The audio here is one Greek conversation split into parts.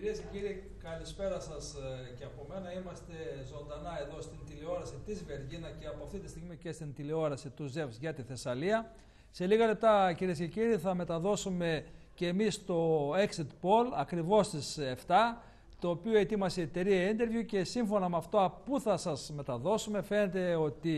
Κυρίες και κύριοι, καλησπέρα σας και από μένα. Είμαστε ζωντανά εδώ στην τηλεόραση της Βεργίνα και από αυτή τη στιγμή και στην τηλεόραση του ΖΕΒΣ για τη Θεσσαλία. Σε λίγα λεπτά, κυρίες και κύριοι, θα μεταδώσουμε και εμείς το Exit Poll ακριβώς στις 7, το οποίο ετοίμασε η εταιρεία Interview, και σύμφωνα με αυτό που θα σας μεταδώσουμε φαίνεται ότι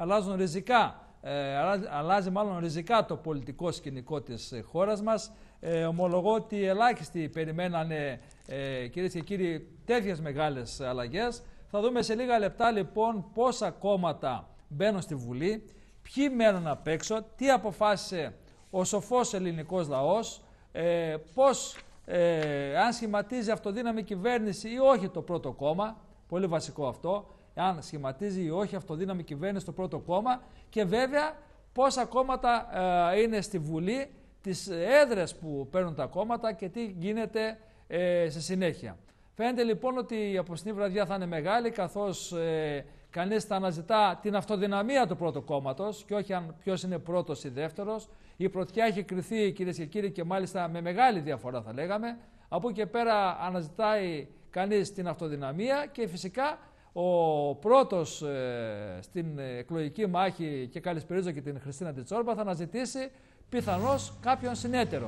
αλλάζει μάλλον ριζικά το πολιτικό σκηνικό της χώρας μας. Ομολογώ ότι ελάχιστοι περιμένανε, κυρίες και κύριοι, τέτοιες μεγάλες αλλαγές. Θα δούμε σε λίγα λεπτά λοιπόν πόσα κόμματα μπαίνουν στη Βουλή, ποιοι μένουν απ' έξω, τι αποφάσισε ο σοφός ελληνικός λαός, πώς, αν σχηματίζει αυτοδύναμη κυβέρνηση ή όχι το πρώτο κόμμα, πολύ βασικό αυτό, αν σχηματίζει ή όχι αυτοδύναμη κυβέρνηση το πρώτο κόμμα, και βέβαια πόσα κόμματα είναι στη Βουλή, τις έδρες που παίρνουν τα κόμματα και τι γίνεται στη συνέχεια. Φαίνεται λοιπόν ότι η απόψινή βραδιά θα είναι μεγάλη, καθώς κανείς θα αναζητά την αυτοδυναμία του πρώτου κόμματος και όχι αν ποιος είναι πρώτος ή δεύτερος. Η πρωτιά έχει κριθεί, κυρίες και κύριοι, και μάλιστα με μεγάλη διαφορά θα λέγαμε. Από εκεί και πέρα αναζητάει κανείς την αυτοδυναμία και φυσικά ο πρώτος στην εκλογική μάχη, και καλησπερίζω και την Χριστίνα Τιτσόρμπα, θα αναζητήσει πιθανώς κάποιον συνέτερο.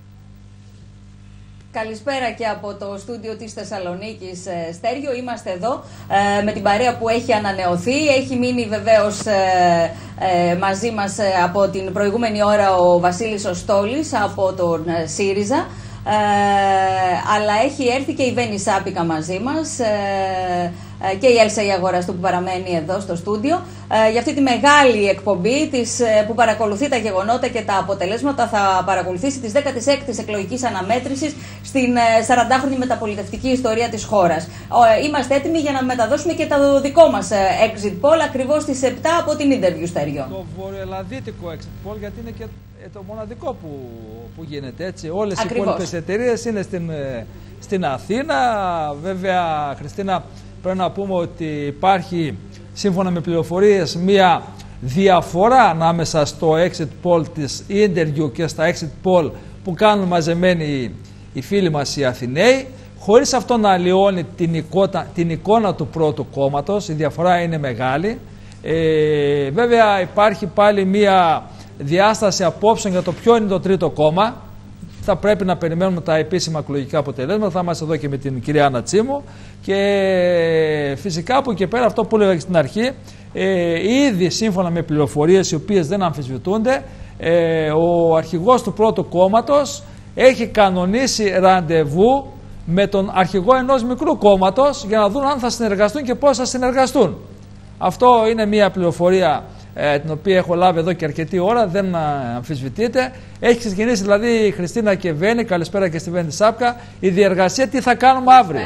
Καλησπέρα και από το στούντιο της Θεσσαλονίκης, Στέργιο. Είμαστε εδώ με την παρέα που έχει ανανεωθεί. Έχει μείνει βεβαίως μαζί μας από την προηγούμενη ώρα ο Βασίλης ο Στόλης από τον ΣΥΡΙΖΑ. Αλλά έχει έρθει και η Βέννη Σάπικα μαζί μας και η Έλσα η Αγοραστού που παραμένει εδώ στο στούντιο. Για αυτή τη μεγάλη εκπομπή που παρακολουθεί τα γεγονότα και τα αποτελέσματα, θα παρακολουθήσει τις 16ης εκλογικής αναμέτρησης στην 40χρονη μεταπολιτευτική ιστορία της χώρας. Είμαστε έτοιμοι για να μεταδώσουμε και το δικό μας Exit Poll ακριβώς στις 7 από την Interview, Στέργιο. Το βορειοελλαδίτικο Exit Poll, γιατί είναι και το μοναδικό που γίνεται, έτσι. Όλες οι υπόλοιπες εταιρείες είναι στην Αθήνα. Βέβαια, Χριστίνα, πρέπει να πούμε ότι υπάρχει, σύμφωνα με πληροφορίες, μία διαφορά ανάμεσα στο Exit Poll της Interview και στα Exit Poll που κάνουν μαζεμένοι οι φίλοι μας οι Αθηναίοι, χωρίς αυτό να αλλοιώνει την εικόνα του πρώτου κόμματος. Η διαφορά είναι μεγάλη. Βέβαια υπάρχει πάλι μία διάσταση απόψεων για το ποιο είναι το τρίτο κόμμα. Θα πρέπει να περιμένουμε τα επίσημα εκλογικά αποτελέσματα. Θα είμαστε εδώ και με την κυρία Άννα Τσίμου. Και φυσικά από εκεί πέρα, αυτό που έλεγα στην αρχή, ήδη σύμφωνα με πληροφορίες οι οποίες δεν αμφισβητούνται, ο αρχηγός του πρώτου κόμματος έχει κανονίσει ραντεβού με τον αρχηγό ενός μικρού κόμματος για να δουν αν θα συνεργαστούν και πώς θα συνεργαστούν. Αυτό είναι μια πληροφορία την οποία έχω λάβει εδώ και αρκετή ώρα, δεν αμφισβητείται. Έχει ξεκινήσει δηλαδή η Χριστίνα και Βέννη, καλησπέρα και στη Βέννη Σάπκα, η διεργασία τι θα κάνουμε αύριο.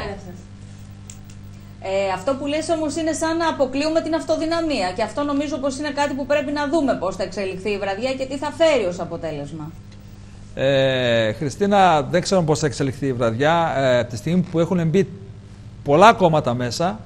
Αυτό που λες όμως είναι σαν να αποκλείουμε την αυτοδυναμία, και αυτό νομίζω πως είναι κάτι που πρέπει να δούμε πώς θα εξελιχθεί η βραδιά και τι θα φέρει ως αποτέλεσμα. Χριστίνα, δεν ξέρω πώς θα εξελιχθεί η βραδιά. Από τη στιγμή που έχουν μπει πολλά κόμματα μέσα,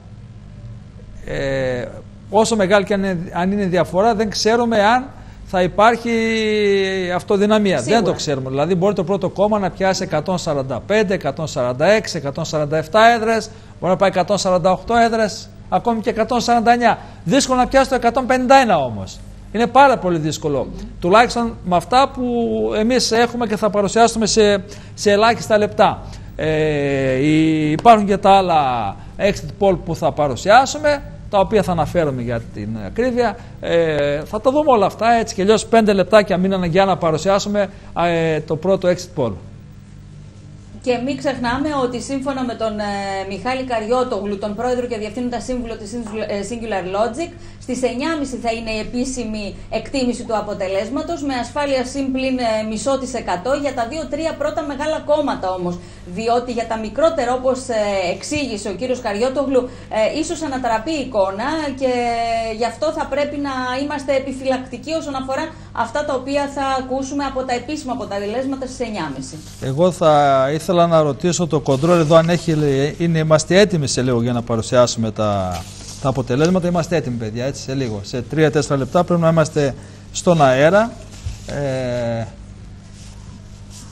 όσο μεγάλη και αν είναι η διαφορά, δεν ξέρουμε αν θα υπάρχει αυτοδυναμία. Σίγουρα. Δεν το ξέρουμε. Δηλαδή μπορεί το πρώτο κόμμα να πιάσει 145, 146, 147 έδρες, μπορεί να πάει 148 έδρες, ακόμη και 149. Δύσκολο να πιάσει το 151 όμως. Είναι πάρα πολύ δύσκολο. Τουλάχιστον με αυτά που εμείς έχουμε και θα παρουσιάσουμε σε ελάχιστα λεπτά. Υπάρχουν και τα άλλα exit poll που θα παρουσιάσουμε, τα οποία θα αναφέρουμε για την ακρίβεια. Θα τα δούμε όλα αυτά, έτσι και αλλιώς 5 λεπτάκια μείνανε για να παρουσιάσουμε το πρώτο exit poll. Και μην ξεχνάμε ότι σύμφωνα με τον Μιχάλη Καριώτογλου, τον πρόεδρο και διευθύνοντα σύμβουλο της Singular Logic, στις 9.30 θα είναι η επίσημη εκτίμηση του αποτελέσματος, με ασφάλεια συμπλην 0,5% για τα 2-3 πρώτα μεγάλα κόμματα όμως. Διότι για τα μικρότερα, όπως εξήγησε ο κύριος Καριώτογλου, ίσως ανατραπεί η εικόνα και γι' αυτό θα πρέπει να είμαστε επιφυλακτικοί όσον αφορά αυτά τα οποία θα ακούσουμε από τα επίσημα αποτελέσματα στις 9.30. Εγώ θα ήθελα να ρωτήσω το κοντρόλ εδώ αν είμαστε έτοιμοι σε λίγο για να παρουσιάσουμε τα αποτελέσματα. Είμαστε έτοιμοι, παιδιά, έτσι, σε λίγο. Σε 3-4 λεπτά πρέπει να είμαστε στον αέρα.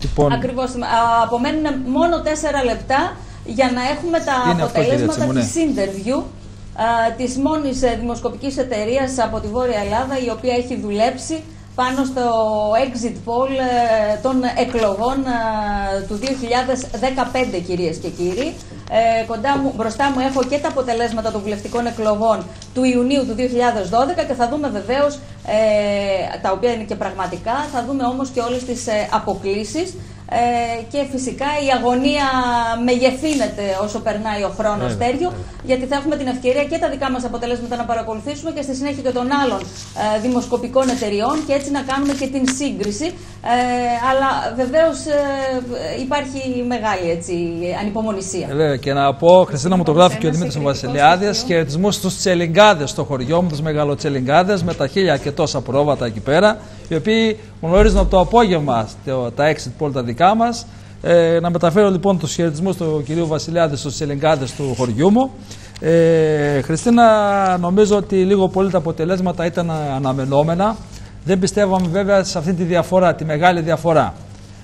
Λοιπόν, ακριβώς. Απομένουν μόνο 4 λεπτά για να έχουμε τα αποτελέσματα της interview της μόνης δημοσκοπικής εταιρείας από τη Βόρεια Ελλάδα, η οποία έχει δουλέψει πάνω στο exit poll των εκλογών του 2015, κυρίες και κύριοι. Μπροστά μου έχω και τα αποτελέσματα των βουλευτικών εκλογών του Ιουνίου του 2012 και θα δούμε βεβαίως, τα οποία είναι και πραγματικά, θα δούμε όμως και όλες τις αποκλίσεις. Και φυσικά η αγωνία μεγεθύνεται όσο περνάει ο χρόνος, Στέργιο, γιατί θα έχουμε την ευκαιρία και τα δικά μας αποτελέσματα να παρακολουθήσουμε και στη συνέχεια και των άλλων δημοσκοπικών εταιριών και έτσι να κάνουμε και την σύγκριση. Αλλά βεβαίως υπάρχει μεγάλη ανυπομονησία. Και να πω, Χριστίνα, μου το γράφει και ο Δημήτρης Βασιλιάδης, χαιρετισμούς στους τσελιγκάδες στο χωριό μου, τους μεγαλοτσελιγκάδες με τα 1000 και τόσα πρόβατα εκεί πέρα, οι οποίοι γνωρίζουν από το απόγευμα τα exit poll τα δικά μας. Να μεταφέρω λοιπόν τους χαιρετισμούς του κυρίου Βασιλιάδη στους τσελιγκάδες του χωριού μου. Χριστίνα, νομίζω ότι λίγο πολύ τα αποτελέσματα ήταν αναμενόμενα. Δεν πιστεύαμε βέβαια σε αυτή τη διαφορά, τη μεγάλη διαφορά.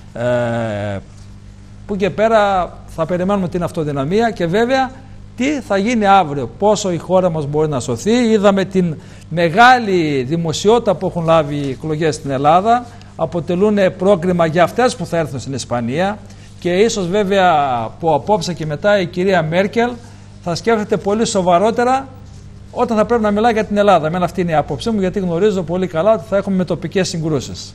Που και πέρα θα περιμένουμε την αυτοδυναμία και βέβαια τι θα γίνει αύριο, πόσο η χώρα μας μπορεί να σωθεί. Είδαμε την μεγάλη δημοσιότητα που έχουν λάβει οι εκλογές στην Ελλάδα, αποτελούν πρόκριμα για αυτές που θα έρθουν στην Ισπανία και ίσως βέβαια που απόψε και μετά η κυρία Μέρκελ θα σκέφτεται πολύ σοβαρότερα όταν θα πρέπει να μιλάει για την Ελλάδα. Εμένα αυτή είναι η άποψή μου, γιατί γνωρίζω πολύ καλά ότι θα έχουμε με τοπικές συγκρούσεις.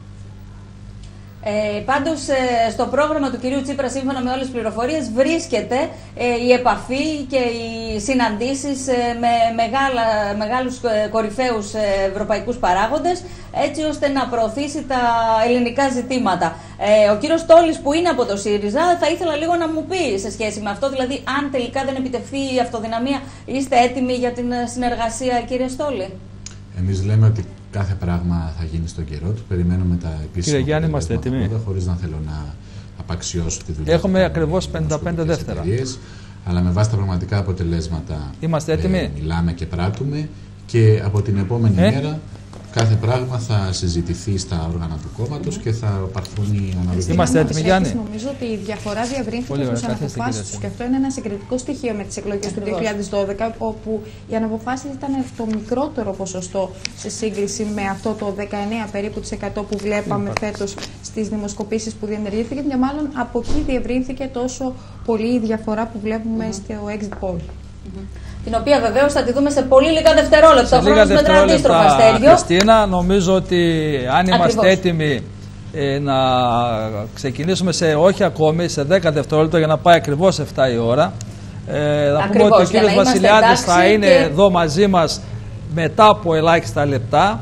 Πάντως στο πρόγραμμα του κυρίου Τσίπρα, σύμφωνα με όλες τις πληροφορίες, βρίσκεται η επαφή και οι συναντήσεις με μεγάλους κορυφαίους ευρωπαϊκούς παράγοντες, έτσι ώστε να προωθήσει τα ελληνικά ζητήματα. Ο κύριος Στόλης, που είναι από το ΣΥΡΙΖΑ, θα ήθελα λίγο να μου πει σε σχέση με αυτό, δηλαδή αν τελικά δεν επιτευχθεί η αυτοδυναμία, είστε έτοιμοι για την συνεργασία, κύριε Στόλη? Εμείς λέμε ότι κάθε πράγμα θα γίνει στον καιρό του. Περιμένουμε τα επίσημα αποτελέσματα, χωρίς να θέλω να απαξιώσω τη δουλειά. Έχουμε ακριβώς 55 δεύτερα. Αλλά με βάση τα πραγματικά αποτελέσματα είμαστε έτοιμοι. Μιλάμε και πράττουμε και από την επόμενη μέρα κάθε πράγμα θα συζητηθεί στα όργανα του κόμματος και θα πάρθουν οι αναλογίες. Είμαστε έτοιμοι, Γιάννη? Νομίζω ότι η διαφορά διαβρύνθηκε στους αναποφάσεις τους και αυτό είναι ένα συγκριτικό στοιχείο με τις εκλογές του 2012, όπου οι αναποφάσεις ήταν το μικρότερο ποσοστό σε σύγκριση με αυτό το 19 περίπου % που βλέπαμε φέτος στις δημοσκοπήσεις που διενεργήθηκαν, και μάλλον από εκεί διευρύνθηκε τόσο πολύ η διαφορά που βλέπουμε στο exit poll. Την οποία βεβαίως θα τη δούμε σε πολύ λίγα δευτερόλεπτα. Ο χρόνος μετρά αντίστροφα, Στέργιο. Χριστίνα, νομίζω ότι αν είμαστε έτοιμοι να ξεκινήσουμε όχι ακόμη, σε 10 δευτερόλεπτα για να πάει ακριβώς 7 η ώρα. Θα πούμε ότι ο κύριος Βασιλιάδης θα είναι εδώ μαζί μας μετά από ελάχιστα λεπτά.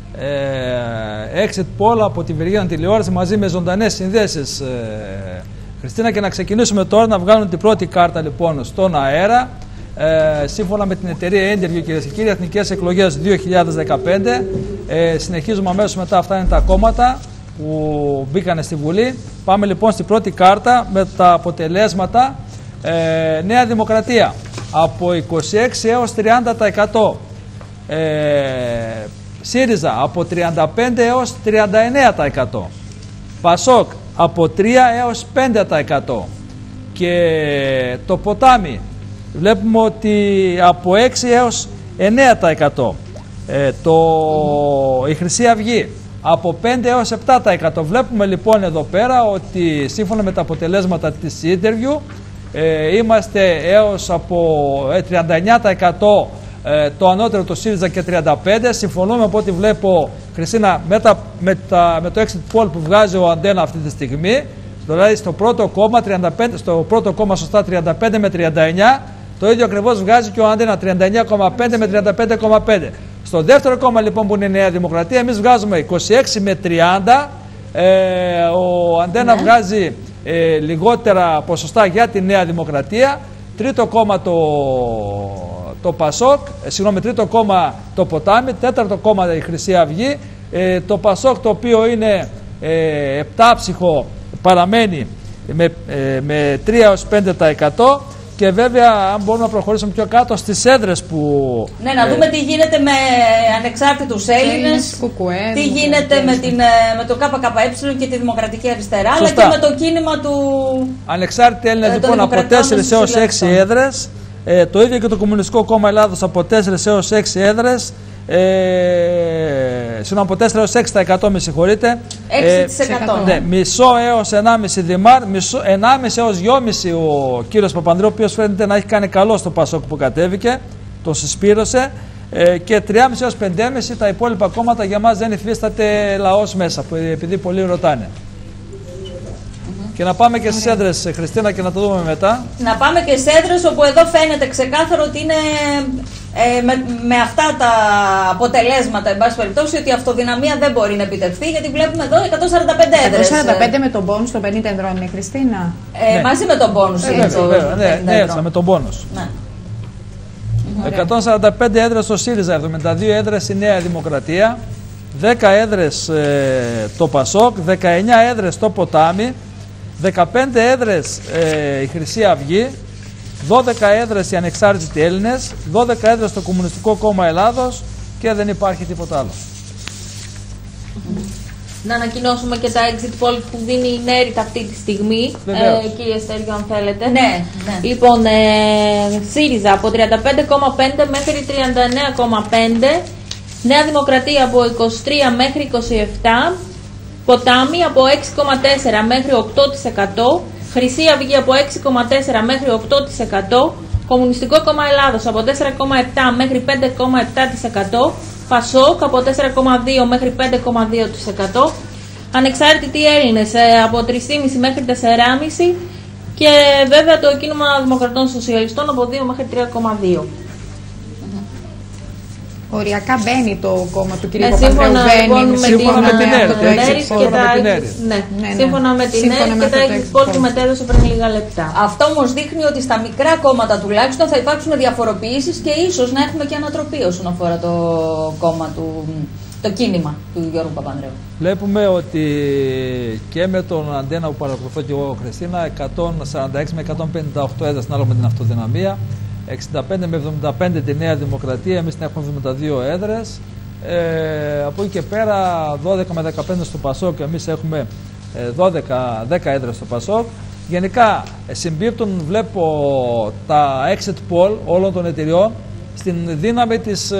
Exit poll από τη Βεργίνα τηλεόραση μαζί με ζωντανές συνδέσεις, Χριστίνα, και να ξεκινήσουμε τώρα να βγάλουμε την πρώτη κάρτα λοιπόν στον αέρα. Σύμφωνα με την εταιρεία Interview, κυρίες και κύριοι, Εθνικές Εκλογές 2015. Συνεχίζουμε αμέσως μετά. Αυτά είναι τα κόμματα που μπήκανε στη Βουλή. Πάμε λοιπόν στην πρώτη κάρτα με τα αποτελέσματα. Νέα Δημοκρατία από 26 έως 30%. ΣΥΡΙΖΑ από 35 έως 39%. ΠΑΣΟΚ από 3 έως 5%. Και το Ποτάμι βλέπουμε ότι από 6 έως 9%. Η Χρυσή Αυγή από 5 έως 7%. Βλέπουμε λοιπόν εδώ πέρα ότι σύμφωνα με τα αποτελέσματα της interview είμαστε έως από 39% το ανώτερο το ΣΥΡΙΖΑ και 35%. Συμφωνούμε από ό,τι βλέπω, Χριστίνα, με το exit poll που βγάζει ο Αντένα αυτή τη στιγμή. Δηλαδή στο πρώτο κόμμα, 35, στο πρώτο κόμμα σωστά 35 με 39. Το ίδιο ακριβώς βγάζει και ο Αντένα, 39,5 με 35,5. Στο δεύτερο κόμμα λοιπόν που είναι η Νέα Δημοκρατία, εμείς βγάζουμε 26 με 30. Ο Αντένα βγάζει λιγότερα ποσοστά για τη Νέα Δημοκρατία. Τρίτο κόμμα το ΠΑΣΟΚ, τρίτο κόμμα το Ποτάμι, τέταρτο κόμμα η Χρυσή Αυγή. Το ΠΑΣΟΚ, το οποίο είναι επτάψυχο, παραμένει με 3 έως 5%. και βέβαια αν μπορούμε να προχωρήσουμε πιο κάτω στις έδρες που... Ναι, να δούμε τι γίνεται με ανεξάρτητους Έλληνες, τι γίνεται με το ΚΚΕ και τη Δημοκρατική Αριστερά, σωστά, αλλά και με το κίνημα του... Ανεξάρτητοι Έλληνες λοιπόν από 4 έως 6 έδρες, το ίδιο και το Κομμουνιστικό Κόμμα Ελλάδος από 4 έως 6 έδρες, από 4 έως 6%, με συγχωρείτε. 6%. Ναι, μισό έως 1,5 δημάρ, 1,5 έως 2,5 ο κύριος Παπανδρέου, ο οποίος φαίνεται να έχει κάνει καλό στο Πασόκ που κατέβηκε, το συσπήρωσε, και 3,5 έως 5,5 τα υπόλοιπα κόμματα για μας δεν υφίσταται λαός μέσα, επειδή πολλοί ρωτάνε. Και να πάμε και στις έδρες, Χριστίνα, και να το δούμε μετά. Να πάμε και στις έδρες, όπου εδώ φαίνεται ξεκάθαρο ότι είναι με αυτά τα αποτελέσματα, εν πάση περιπτώσει, ότι η αυτοδυναμία δεν μπορεί να επιτευχθεί, γιατί βλέπουμε εδώ 145 έδρες. 145 με τον πόνους των 50 εδρών, είναι, Χριστίνα. Ναι. Μαζί με τον πόνους είναι το 50 εδρών. Με τον πόνους. Ναι. 145 έδρες στο ΣΥΡΙΖΑ, 72 έδρες η Νέα Δημοκρατία, 10 έδρες το ΠΑΣΟΚ, 19 έδρες το Ποτάμι, 15 έδρες η Χρυσή Αυγή, 12 έδρες οι Ανεξάρτητοι Έλληνες, 12 έδρες στο Κομμουνιστικό Κόμμα Ελλάδος και δεν υπάρχει τίποτα άλλο. Να ανακοινώσουμε και τα exit polls που δίνει η ΝΕΡΙΤ αυτή τη στιγμή, κύριε Στέργιο, αν θέλετε. Ναι. Λοιπόν, ΣΥΡΙΖΑ από 35,5 μέχρι 39,5, Νέα Δημοκρατία από 23 μέχρι 27, Ποτάμι από 6,4 μέχρι 8%, Χρυσή Αυγή από 6,4 μέχρι 8%, Κομμουνιστικό Κόμμα Ελλάδος από 4,7 μέχρι 5,7%, Πασόκ από 4,2 μέχρι 5,2%, Ανεξάρτητοι Έλληνες από 3,5 μέχρι 4,5% και βέβαια το Κίνημα Δημοκρατών Σοσιαλιστών από 2 μέχρι 3,2%. Οριακά μπαίνει το κόμμα του κ. Παπανδρέου, σύμφωνα με την ΕΡΤ. Σύμφωνα με την ΕΡΤ και τα exit poll που μετέδωσε πριν λίγα λεπτά. Αυτό όμως δείχνει ότι στα μικρά κόμματα τουλάχιστον θα υπάρξουν διαφοροποιήσεις και ίσως να έχουμε και ανατροπή όσον αφορά το κόμμα το κίνημα του Γιώργου Παπανδρέου. Βλέπουμε ότι και με τον Αντένα που παρακολουθώ και εγώ, Χριστίνα, 146 με 158 έδρες ανάλογα με την αυτοδυναμία, 65 με 75 τη Νέα Δημοκρατία, εμείς την έχουμε 72 έδρες. Από εκεί και πέρα 12 με 15 στο Πασόκ, εμείς έχουμε 10 έδρες στο Πασόκ. Γενικά συμπίπτουν, βλέπω, τα exit poll όλων των εταιριών στην δύναμη της,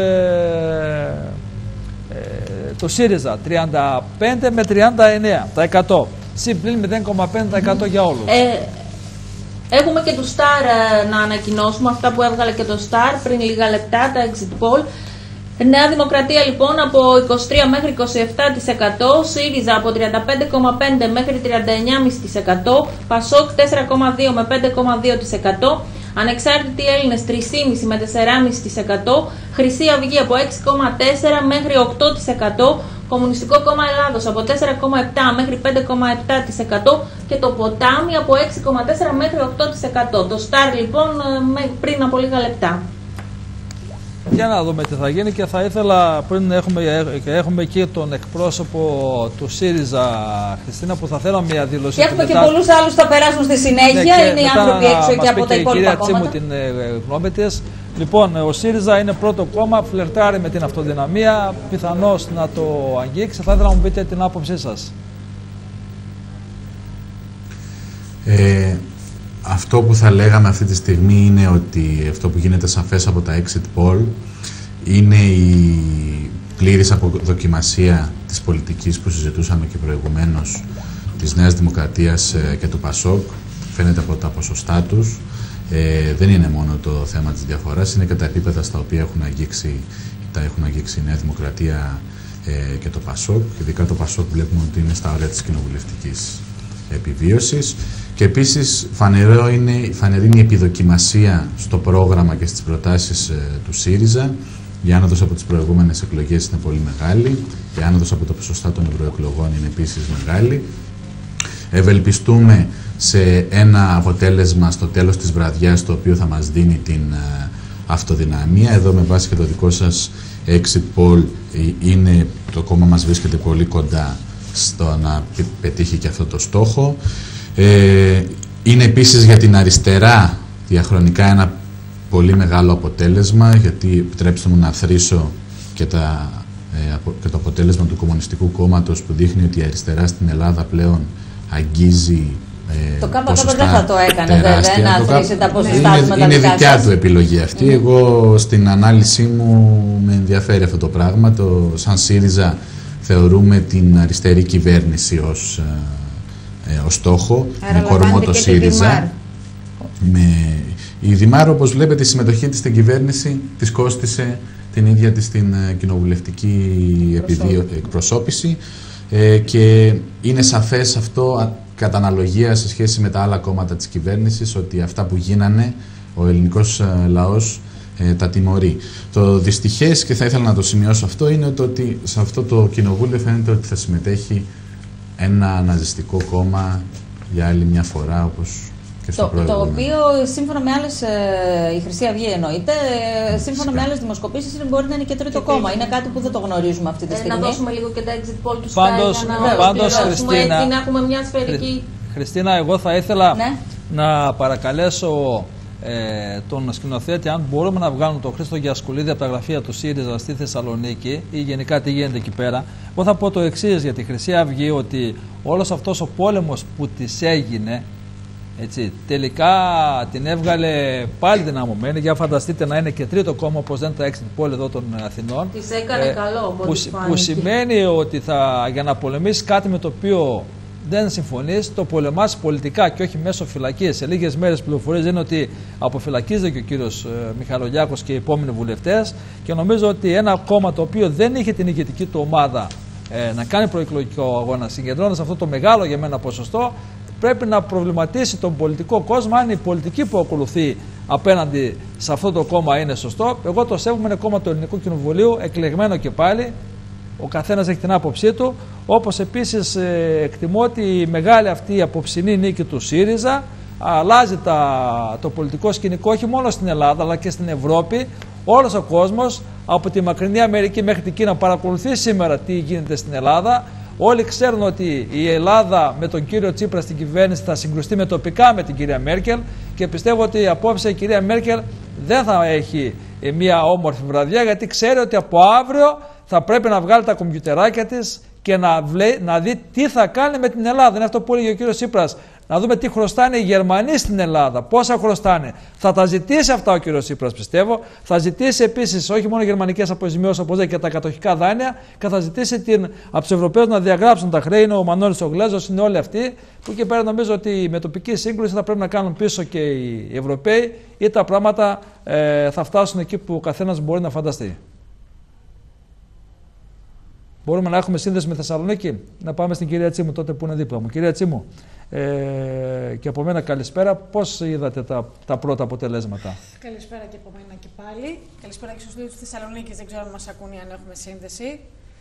του ΣΥΡΙΖΑ, 35 με 39%, συμπλήν 0,5% για όλους. Έχουμε και το Star να ανακοινώσουμε, αυτά που έβγαλε και το Star πριν λίγα λεπτά, τα exit poll. Νέα Δημοκρατία λοιπόν από 23 μέχρι 27%, ΣΥΡΙΖΑ από 35,5 μέχρι 39,5%, Πασόκ 4,2 με 5,2%, Ανεξάρτητοι Έλληνες 3,5 με 4,5%, Χρυσή Αυγή από 6,4 μέχρι 8%, Κομμουνιστικό Κόμμα Ελλάδος από 4,7 μέχρι 5,7% και το Ποτάμι από 6,4 μέχρι 8%. Το Star λοιπόν πριν από λίγα λεπτά. Για να δούμε τι θα γίνει και θα ήθελα πριν έχουμε εκεί τον εκπρόσωπο του ΣΥΡΙΖΑ, Χριστίνα, που θα θέλαμε μια δήλωση. Και έχουμε και πολλούς άλλους που θα περάσουν στη συνέχεια, είναι οι άνθρωποι έξω και από τα υπόλοιπα κόμματα. Κυρία Τσίμου την γνώμη της. Λοιπόν, ο ΣΥΡΙΖΑ είναι πρώτο κόμμα, φλερτάρει με την αυτοδυναμία, πιθανώς να το αγγίξει. Θα ήθελα να μου πείτε την άποψή σας. Αυτό που θα λέγαμε αυτή τη στιγμή είναι ότι αυτό που γίνεται σαφές από τα exit poll είναι η πλήρης αποδοκιμασία της πολιτικής που συζητούσαμε και προηγουμένως της Νέας Δημοκρατίας και του ΠΑΣΟΚ. Φαίνεται από τα ποσοστά τους. Δεν είναι μόνο το θέμα της διαφοράς, είναι και τα επίπεδα στα οποία έχουν αγγίξει η Νέα Δημοκρατία και το ΠΑΣΟΚ. Ειδικά το ΠΑΣΟΚ βλέπουμε ότι είναι στα όρια της κοινοβουλευτικής επιβίωσης. Και επίσης φανερή είναι η επιδοκιμασία στο πρόγραμμα και στις προτάσεις του ΣΥΡΙΖΑ. Η άνοδος από τις προηγούμενες εκλογές είναι πολύ μεγάλη. Η άνοδος από τα ποσοστά των ευρωεκλογών είναι επίσης μεγάλη. Ευελπιστούμε σε ένα αποτέλεσμα στο τέλος της βραδιάς το οποίο θα μας δίνει την αυτοδυναμία. Εδώ με βάση και το δικό σας exit poll το κόμμα μας βρίσκεται πολύ κοντά στο να πετύχει και αυτό το στόχο. Είναι επίσης για την αριστερά διαχρονικά ένα πολύ μεγάλο αποτέλεσμα, γιατί επιτρέψτε μου να θρήσω και το αποτέλεσμα του Κομμουνιστικού Κόμματος που δείχνει ότι η αριστερά στην Ελλάδα πλέον αγγίζει το ΚΚΠ δεν θα το έκανε βέβαια, να θρήσει τα ποσοστά του. Είναι δικιά του επιλογή αυτή. Εγώ στην ανάλυση μου με ενδιαφέρει αυτό το πράγμα. Σαν ΣΥΡΙΖΑ θεωρούμε την αριστερή κυβέρνηση ως στόχο, με κορμό το ΣΥΡΙΖΑ. Η Δημάρ, όπως βλέπετε, η συμμετοχή της στην κυβέρνηση της κόστισε την ίδια της την κοινοβουλευτική εκπροσώπηση και είναι σαφές αυτό κατά αναλογία σε σχέση με τα άλλα κόμματα της κυβέρνησης, ότι αυτά που γίνανε ο ελληνικός λαός τα τιμωρεί. Το δυστυχές, και θα ήθελα να το σημειώσω αυτό, είναι ότι σε αυτό το κοινοβούλιο φαίνεται ότι θα συμμετέχει ένα ναζιστικό κόμμα για άλλη μια φορά, όπως και στο το οποίο σύμφωνα με άλλες, η Χρυσή Αυγή εννοείται, σύμφωνα με άλλες δημοσκοπήσεις μπορεί να είναι και τρίτο κόμμα. Είναι κάτι που δεν το γνωρίζουμε αυτή τη στιγμή. Να δώσουμε λίγο και τα exit poll του πάντως, Χριστίνα, να έχουμε μια σφαιρική... Χριστίνα, εγώ θα ήθελα να παρακαλέσω τον σκηνοθέτη, αν μπορούμε να βγάλουμε τον Χρήστο Γιασκουλίδη από τα γραφεία του ΣΥΡΙΖΑ στη Θεσσαλονίκη ή γενικά τι γίνεται εκεί πέρα. Εγώ θα πω το εξής για τη Χρυσή Αυγή, ότι όλος αυτός ο πόλεμος που της έγινε, έτσι, τελικά την έβγαλε πάλι δυναμωμένη. Για φανταστείτε να είναι και τρίτο κόμμα, όπως δεν τα exit poll εδώ των Αθηνών. Της έκανε καλό, που σημαίνει ότι για να πολεμήσει κάτι με το οποίο δεν συμφωνείς, το πολεμάς πολιτικά και όχι μέσω φυλακής. Σε λίγες μέρες πληροφορίες είναι ότι αποφυλακίζεται και ο κύριος Μιχαλολιάκος και οι επόμενοι βουλευτές, και νομίζω ότι ένα κόμμα το οποίο δεν είχε την ηγετική του ομάδα να κάνει προεκλογικό αγώνα, συγκεντρώνοντας αυτό το μεγάλο για μένα ποσοστό, πρέπει να προβληματίσει τον πολιτικό κόσμο αν η πολιτική που ακολουθεί απέναντι σε αυτό το κόμμα είναι σωστό. Εγώ το σέβομαι, είναι κόμμα του Ελληνικού Κοινοβουλίου, εκλεγμένο και πάλι. Ο καθένας έχει την άποψή του. Όπως επίσης εκτιμώ ότι η μεγάλη αυτή η απόψινή νίκη του ΣΥΡΙΖΑ αλλάζει το πολιτικό σκηνικό όχι μόνο στην Ελλάδα αλλά και στην Ευρώπη. Όλος ο κόσμος από τη μακρινή Αμερική μέχρι την Κίνα παρακολουθεί σήμερα τι γίνεται στην Ελλάδα. Όλοι ξέρουν ότι η Ελλάδα με τον κύριο Τσίπρα στην κυβέρνηση θα συγκρουστεί με τοπικά με την κυρία Μέρκελ, και πιστεύω ότι απόψε η κυρία Μέρκελ δεν θα έχει μια όμορφη βραδιά, γιατί ξέρει ότι από αύριο θα πρέπει να βγάλει τα κομπιουτεράκια της και να δει τι θα κάνει με την Ελλάδα. Είναι αυτό που έλεγε ο κύριος Τσίπρας. Να δούμε τι χρωστάνε οι Γερμανοί στην Ελλάδα, πόσα χρωστάνε. Θα τα ζητήσει αυτά ο κύριος Τσίπρας, πιστεύω. Θα ζητήσει επίσης όχι μόνο γερμανικές αποζημιώσεις, όπως λέει, και τα κατοχικά δάνεια, και θα ζητήσει από τους Ευρωπαίους να διαγράψουν τα χρέη. Είναι ο Μανώλης ο Γλέζος, είναι όλοι αυτοί. Που εκεί πέρα νομίζω ότι με τοπική σύγκρουση θα πρέπει να κάνουν πίσω και οι Ευρωπαίοι, ή τα πράγματα θα φτάσουν εκεί που ο καθένας μπορεί να φανταστεί. Μπορούμε να έχουμε σύνδεση με Θεσσαλονίκη. Να πάμε στην κυρία Τσίμου τότε που είναι δίπλα μου. Κυρία Τσίμου, και από μένα καλησπέρα. Πώς είδατε τα πρώτα αποτελέσματα? Καλησπέρα και από μένα και πάλι. Καλησπέρα και στους φίλους της Θεσσαλονίκης. Δεν ξέρω αν μας ακούν ή αν έχουμε σύνδεση.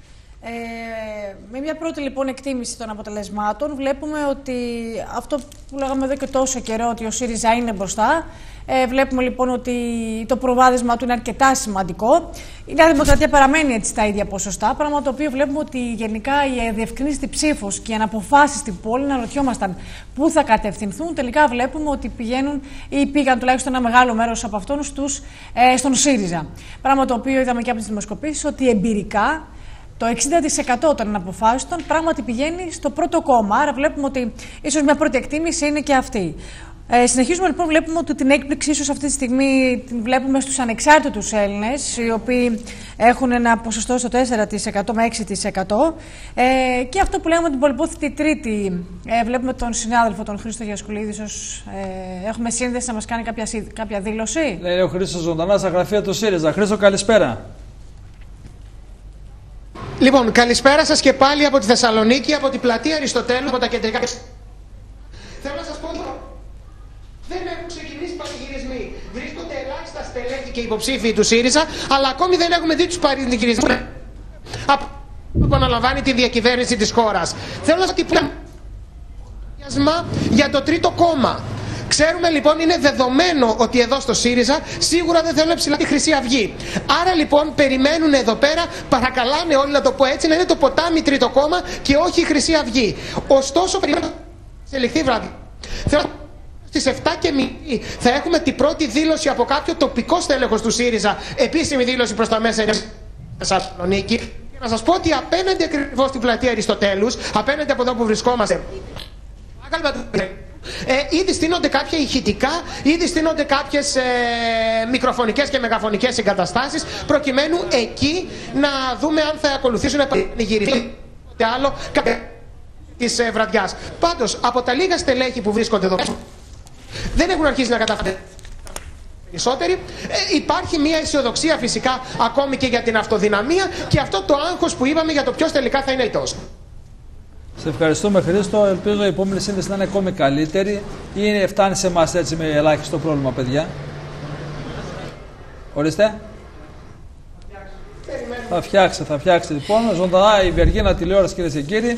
Με μια πρώτη λοιπόν εκτίμηση των αποτελεσμάτων βλέπουμε ότι αυτό που λέγαμε εδώ και τόσο καιρό, ότι ο ΣΥΡΙΖΑ είναι μπροστά. Βλέπουμε λοιπόν ότι το προβάδισμα του είναι αρκετά σημαντικό. Η Νέα Δημοκρατία παραμένει έτσι στα ίδια ποσοστά, πράγμα το οποίο βλέπουμε ότι γενικά η αδιευκρίνηστη ψήφος και οι αναποφάσεις στην πόλη, να ρωτιόμασταν πού θα κατευθυνθούν, τελικά βλέπουμε ότι πηγαίνουν ή πήγαν τουλάχιστον ένα μεγάλο μέρος από αυτόν στον ΣΥΡΙΖΑ. Πράγμα το οποίο είδαμε και από τις δημοσκοπήσεις ότι εμπειρικά το 60% των αποφάσεων πράγματι πηγαίνει στο πρώτο κόμμα. Άρα βλέπουμε ότι ίσως μια πρώτη εκτίμηση είναι και αυτή. Συνεχίζουμε λοιπόν, βλέπουμε ότι την έκπληξη ίσως αυτή τη στιγμή την βλέπουμε στους ανεξάρτητους Έλληνες, οι οποίοι έχουν ένα ποσοστό στο 4% με 6%. Και αυτό που λέγαμε την πολυπόθητη τρίτη, βλέπουμε τον συνάδελφο τον Χρήστο Γιασκουλίδη, ίσως έχουμε σύνδεση να μας κάνει κάποια δήλωση. Λέει ο Χρήστος ζωντανά στα γραφεία του ΣΥΡΙΖΑ. Χρήστο, καλησπέρα. Λοιπόν, καλησπέρα σας και πάλι από τη Θεσσαλονίκη, από την πλατεία Αριστοτέλου, από τα κεντρικά. Θέλω να σας πω, δεν έχουν ξεκινήσει πανηγυρισμοί. Βρίσκονται ελάχιστα στελέχη και υποψήφοι του ΣΥΡΙΖΑ, αλλά ακόμη δεν έχουμε δει τους πανηγυρισμούς που αναλαμβάνει τη διακυβέρνηση της χώρας. Θέλω να σας πω για το τρίτο κόμμα. Ξέρουμε λοιπόν, είναι δεδομένο ότι εδώ στο ΣΥΡΙΖΑ σίγουρα δεν θέλουν ψηλά τη Χρυσή Αυγή. Άρα λοιπόν περιμένουν εδώ πέρα, παρακαλάνε όλοι να το πω έτσι, να είναι το ποτάμι τρίτο κόμμα και όχι η Χρυσή Αυγή. Ωστόσο, περιμένουν σε λιχτή βράδυ. Θέλω Στις 7:30 θα έχουμε την πρώτη δήλωση από κάποιο τοπικό στέλεχος του ΣΥΡΙΖΑ, επίσημη δήλωση προς τα μέσα Θεσσαλονίκη. Και να σας πω ότι απέναντι ακριβώς στην πλατεία Αριστοτέλους, απέναντι από εδώ που βρισκόμαστε, ήδη στείνονται κάποια ηχητικά, ήδη στείνονται κάποιες μικροφωνικές και μεγαφωνικές εγκαταστάσεις, προκειμένου εκεί να δούμε αν θα ακολουθήσουν να πανηγυριστεί άλλο της βραδιάς. Πάντως, από τα λίγα στελέχη που βρίσκονται εδώ, δεν έχουν αρχίσει να καταφέρουν περισσότεροι. Υπάρχει μια αισιοδοξία φυσικά ακόμη και για την αυτοδυναμία και αυτό το άγχος που είπαμε για το ποιος τελικά θα είναι ηττός. Σε ευχαριστούμε, Χρήστο. Ελπίζω η επόμενη σύνδεση να είναι ακόμη καλύτερη ή φτάνει σε εμάς έτσι με ελάχιστο πρόβλημα, παιδιά. Ορίστε. Θα φτιάξει λοιπόν. Ζωντανά η Βεργίνα τηλεόραση, κυρίες και κύριοι.